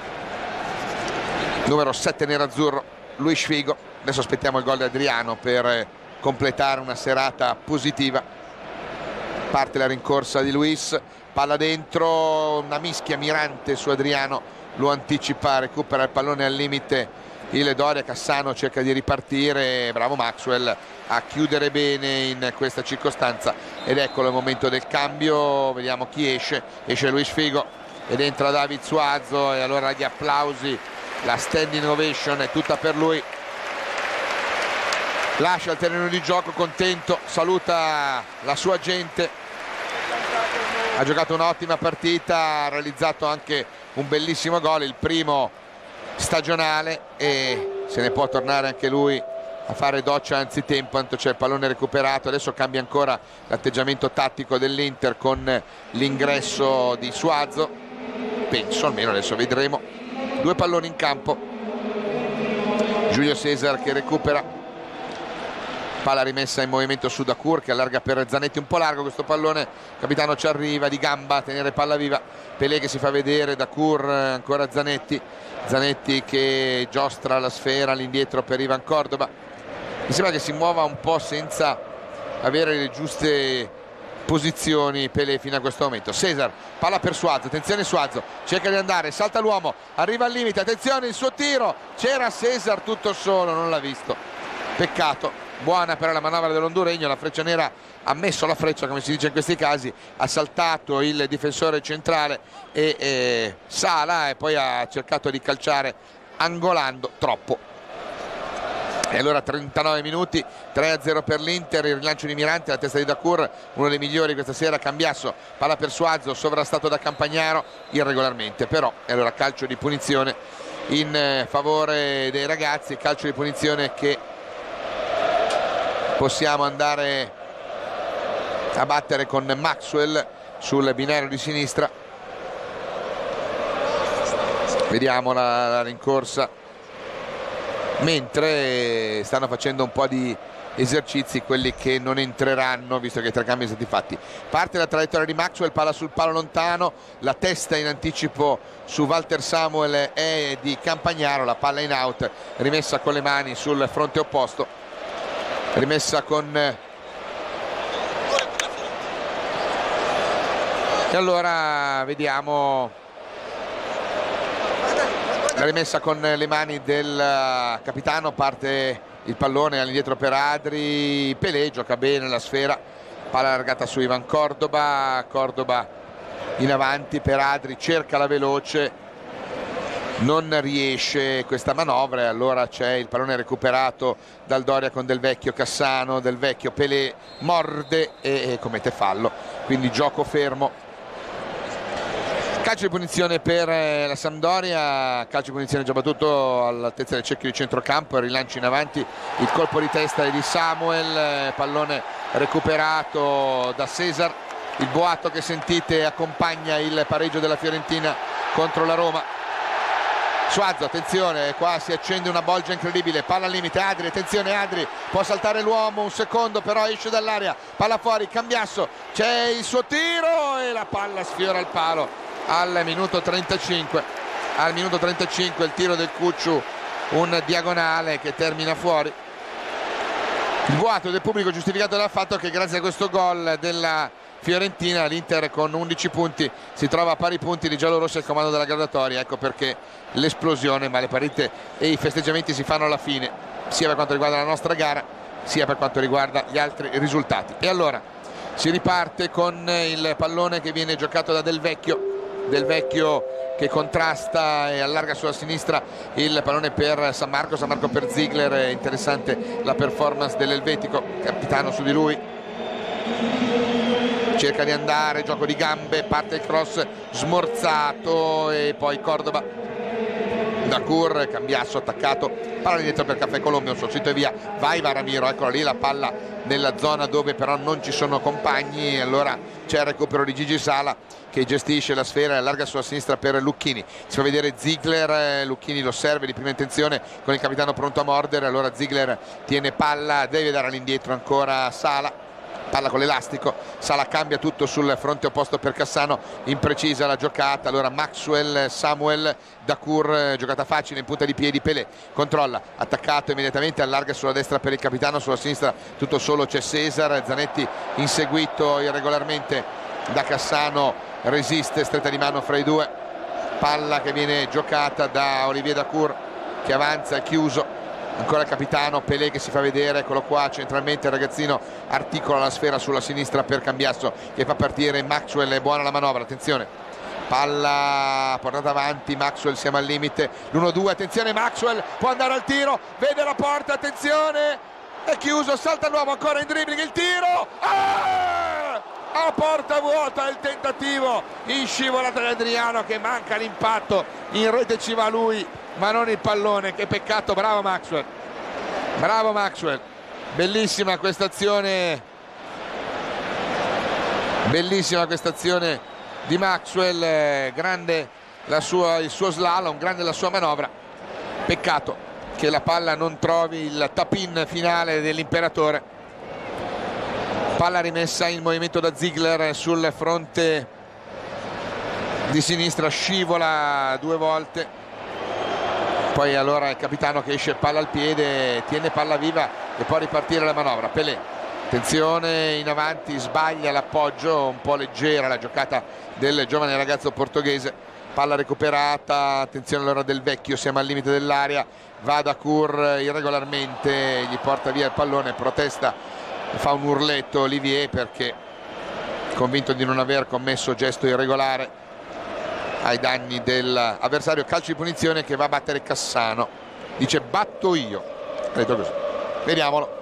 numero 7 nerazzurro Luis Figo. Adesso aspettiamo il gol di Adriano per completare una serata positiva. Parte la rincorsa di Luis, palla dentro, una mischia mirante su Adriano, lo anticipa, recupera il pallone al limite il Doria, Cassano cerca di ripartire, bravo Maxwell a chiudere bene in questa circostanza ed eccolo il momento del cambio, vediamo chi esce, esce Luis Figo ed entra David Suazo e allora gli applausi, la standing ovation è tutta per lui, lascia il terreno di gioco contento, saluta la sua gente, ha giocato un'ottima partita, ha realizzato anche un bellissimo gol, il primo stagionale e se ne può tornare anche lui a fare doccia anzitempo, tanto c'è il pallone recuperato. Adesso cambia ancora l'atteggiamento tattico dell'Inter con l'ingresso di Suazo, penso, almeno adesso vedremo. Due palloni in campo, Giulio Cesar che recupera, palla rimessa in movimento su Dacour che allarga per Zanetti, un po' largo questo pallone, capitano ci arriva di gamba a tenere palla viva, Pelé che si fa vedere, Dacour, ancora Zanetti, Zanetti che giostra la sfera all'indietro per Ivan Cordoba, mi sembra che si muova un po' senza avere le giuste posizioni Pelé fino a questo momento. Cesar, palla per Suazo, attenzione Suazo, cerca di andare, salta l'uomo, arriva al limite, attenzione il suo tiro, c'era Cesar tutto solo, non l'ha visto, peccato. Buona per la manovra dell'Honduregno, la Freccia Nera ha messo la freccia come si dice in questi casi, ha saltato il difensore centrale e Sala e poi ha cercato di calciare angolando troppo. E allora 39 minuti, 3-0 per l'Inter, il rilancio di Mirante, la testa di Dacour, uno dei migliori questa sera, Cambiasso, palla per Suazo, sovrastato da Campagnaro, irregolarmente però, e allora calcio di punizione in favore dei ragazzi, calcio di punizione che possiamo andare a battere con Maxwell sul binario di sinistra. Vediamo la rincorsa mentre stanno facendo un po' di esercizi quelli che non entreranno visto che i tre cambi sono stati fatti. Parte la traiettoria di Maxwell, palla sul palo lontano, la testa in anticipo su Walter Samuel e di Campagnaro, la palla in out, rimessa con le mani sul fronte opposto, rimessa con E allora vediamo la rimessa con le mani del capitano, parte il pallone all'indietro per Adri, Pelé gioca bene la sfera, palla allargata su Ivan Cordoba, Cordoba in avanti per Adri, cerca la veloce, non riesce questa manovra e allora c'è il pallone recuperato dal Doria con Del Vecchio, Cassano, Del Vecchio, Pelé morde e commette fallo, quindi gioco fermo. Calcio di punizione per la Sampdoria, calcio di punizione già battuto all'altezza del cerchio di centrocampo, il rilancio in avanti, il colpo di testa è di Samuel, pallone recuperato da Cesar, il boato che sentite accompagna il pareggio della Fiorentina contro la Roma. Suazo, attenzione, qua si accende una bolgia incredibile, palla al limite, Adri, attenzione Adri, può saltare l'uomo, un secondo però esce dall'area, palla fuori, Cambiasso, c'è il suo tiro e la palla sfiora il palo. Al minuto 35 il tiro del Cucciu, un diagonale che termina fuori. Il boato del pubblico giustificato dal fatto che grazie a questo gol della Fiorentina l'Inter con 11 punti si trova a pari punti di giallorossi al comando della graduatoria, ecco perché l'esplosione, ma le partite e i festeggiamenti si fanno alla fine, sia per quanto riguarda la nostra gara sia per quanto riguarda gli altri risultati. E allora si riparte con il pallone che viene giocato da Del Vecchio che contrasta e allarga sulla sinistra il pallone per San Marco per Ziegler, è interessante la performance dell'elvetico, capitano su di lui, cerca di andare, gioco di gambe, parte il cross smorzato e poi Cordoba, Dacour, Cambiasso attaccato, palla dietro per Caffè Colombia, un sorcito e via, vai Ramiro, eccola lì la palla nella zona dove però non ci sono compagni, allora c'è il recupero di Gigi Sala che gestisce la sfera e allarga sulla sinistra per Lucchini, si fa vedere Ziegler, Lucchini lo serve di prima intenzione con il capitano pronto a mordere, allora Ziegler tiene palla, deve dare all'indietro ancora Sala, palla con l'elastico, Sala cambia tutto sul fronte opposto per Cassano, imprecisa la giocata, allora Maxwell, Samuel, Dacour, giocata facile in punta di piedi, Pelé controlla, attaccato immediatamente, allarga sulla destra per il capitano, sulla sinistra tutto solo c'è Cesar, Zanetti inseguito irregolarmente da Cassano, resiste, stretta di mano fra i due, palla che viene giocata da Olivier Dacour che avanza, è chiuso, ancora il capitano, Pelé che si fa vedere, eccolo qua centralmente il ragazzino, articola la sfera sulla sinistra per Cambiasso che fa partire Maxwell, è buona la manovra, attenzione, palla portata avanti, Maxwell siamo al limite, l'1-2, attenzione Maxwell, può andare al tiro, vede la porta, attenzione, è chiuso, salta l'uomo ancora in dribbling, il tiro, a porta vuota il tentativo in scivolata di Adriano che manca l'impatto, in rete ci va lui ma non il pallone, che peccato, bravo Maxwell, bellissima questa azione di Maxwell, grande il suo slalom, grande la sua manovra, peccato che la palla non trovi il tap-in finale dell'imperatore. Palla rimessa in movimento da Ziegler sul fronte di sinistra, scivola due volte, poi allora il capitano che esce palla al piede, tiene palla viva e può ripartire la manovra. Pelé, attenzione in avanti, sbaglia l'appoggio, un po' leggera la giocata del giovane ragazzo portoghese, palla recuperata, attenzione allora Del Vecchio, siamo al limite dell'area, va Dacour irregolarmente, gli porta via il pallone, protesta, fa un urletto Olivier perché convinto di non aver commesso gesto irregolare ai danni dell'avversario. Calcio di punizione che va a battere Cassano, dice batto io, detto così, vediamolo.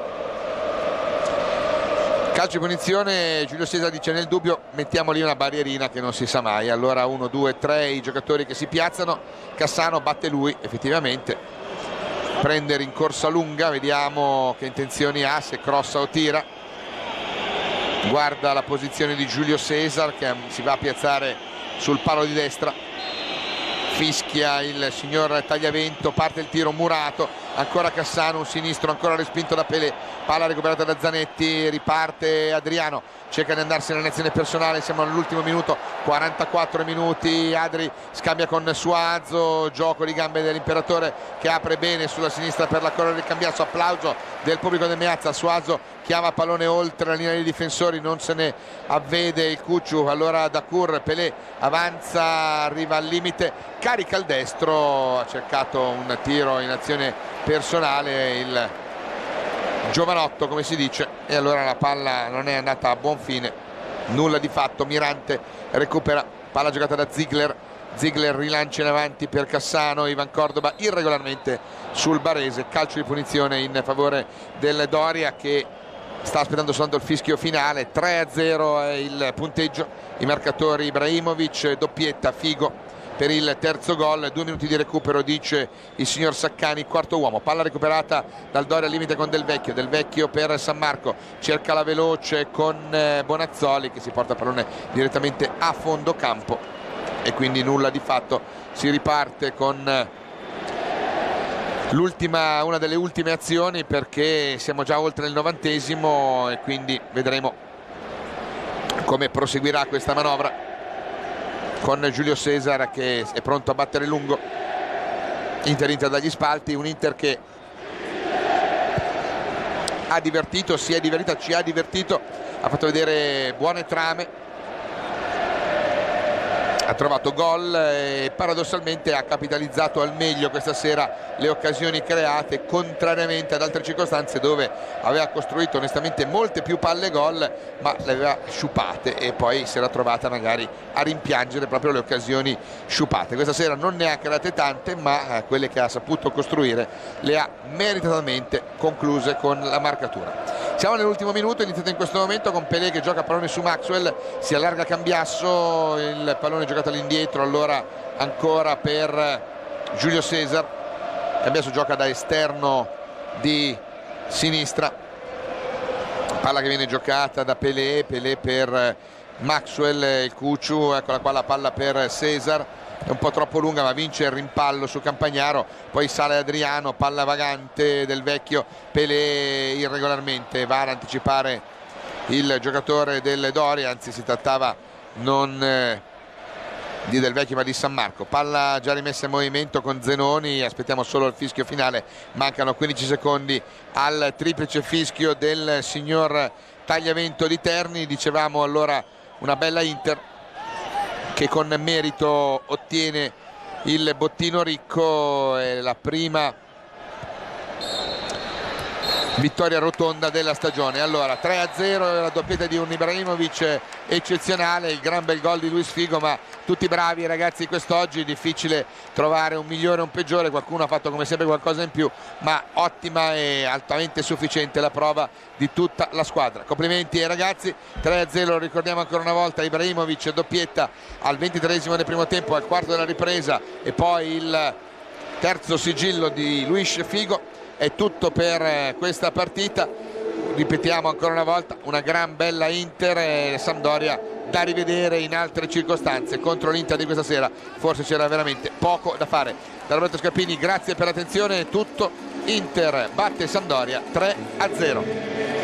Calcio di punizione, Giulio Cesar dice nel dubbio mettiamo lì una barrierina che non si sa mai, allora 1, 2, 3 i giocatori che si piazzano, Cassano batte lui effettivamente, prende rincorsa lunga, vediamo che intenzioni ha, se crossa o tira, guarda la posizione di Giulio Cesar che si va a piazzare sul palo di destra, fischia il signor Tagliavento, parte il tiro murato, ancora Cassano, un sinistro ancora respinto da Pelé, palla recuperata da Zanetti, riparte Adriano, cerca di andarsene in personale, siamo all'ultimo minuto, 44 minuti, Adri scambia con Suazo, gioco di gambe dell'imperatore che apre bene sulla sinistra per la corona del Cambiasso, applauso del pubblico del Meazza, Suazo chiama pallone oltre la linea dei difensori, non se ne avvede il Cucciu, allora Dacour, Pelé avanza, arriva al limite, carica il destro, ha cercato un tiro in azione personale il giovanotto come si dice, e allora la palla non è andata a buon fine, nulla di fatto. Mirante recupera, palla giocata da Ziegler, Ziegler rilancia in avanti per Cassano, Ivan Cordoba irregolarmente sul barese, calcio di punizione in favore del Doria che sta aspettando soltanto il fischio finale. 3-0 è il punteggio, i marcatori Ibrahimovic, doppietta, Figo per il terzo gol, 2 minuti di recupero dice il signor Saccani, quarto uomo, palla recuperata dal Doria al limite con Del Vecchio per San Marco, cerca la veloce con Bonazzoli che si porta il pallone direttamente a fondo campo e quindi nulla di fatto. Si riparte con una delle ultime azioni perché siamo già oltre il 90° e quindi vedremo come proseguirà questa manovra con Giulio Cesar che è pronto a battere lungo. Inter dagli spalti, un Inter che ha divertito, ci ha divertito, ha fatto vedere buone trame, ha trovato gol e paradossalmente ha capitalizzato al meglio questa sera le occasioni create, contrariamente ad altre circostanze dove aveva costruito onestamente molte più palle gol ma le aveva sciupate e poi si era trovata magari a rimpiangere proprio le occasioni sciupate. Questa sera non ne ha create tante ma quelle che ha saputo costruire le ha meritatamente concluse con la marcatura. Siamo nell'ultimo minuto, iniziato in questo momento con Pelé che gioca pallone su Maxwell, si allarga Cambiasso, il pallone giocato all'indietro, allora ancora per Giulio Cesar, Cambiasso gioca da esterno di sinistra, palla che viene giocata da Pelé per Maxwell, il Cucciu, eccola qua la palla per Cesar, è un po' troppo lunga ma vince il rimpallo su Campagnaro, poi sale Adriano, palla vagante Del Vecchio, Pelé irregolarmente va ad anticipare il giocatore del Doria, anzi si trattava non di Del Vecchio ma di San Marco, palla già rimessa in movimento con Zenoni, aspettiamo solo il fischio finale, mancano 15 secondi al triplice fischio del signor Tagliavento di Terni. Dicevamo allora una bella Inter che con merito ottiene il bottino ricco, è la prima vittoria rotonda della stagione. Allora 3-0, la doppietta di un Ibrahimovic eccezionale, il gran bel gol di Luis Figo, ma tutti bravi ragazzi quest'oggi, difficile trovare un migliore o un peggiore, qualcuno ha fatto come sempre qualcosa in più, ma ottima e altamente sufficiente la prova di tutta la squadra. Complimenti ai ragazzi. 3-0, lo ricordiamo ancora una volta, Ibrahimovic doppietta al 23° del primo tempo, al quarto della ripresa e poi il terzo sigillo di Luis Figo. È tutto per questa partita, ripetiamo ancora una volta, una gran bella Inter e Sampdoria da rivedere in altre circostanze. Contro l'Inter di questa sera forse c'era veramente poco da fare. Da Roberto Scarpini grazie per l'attenzione, è tutto. Inter batte Sampdoria 3-0.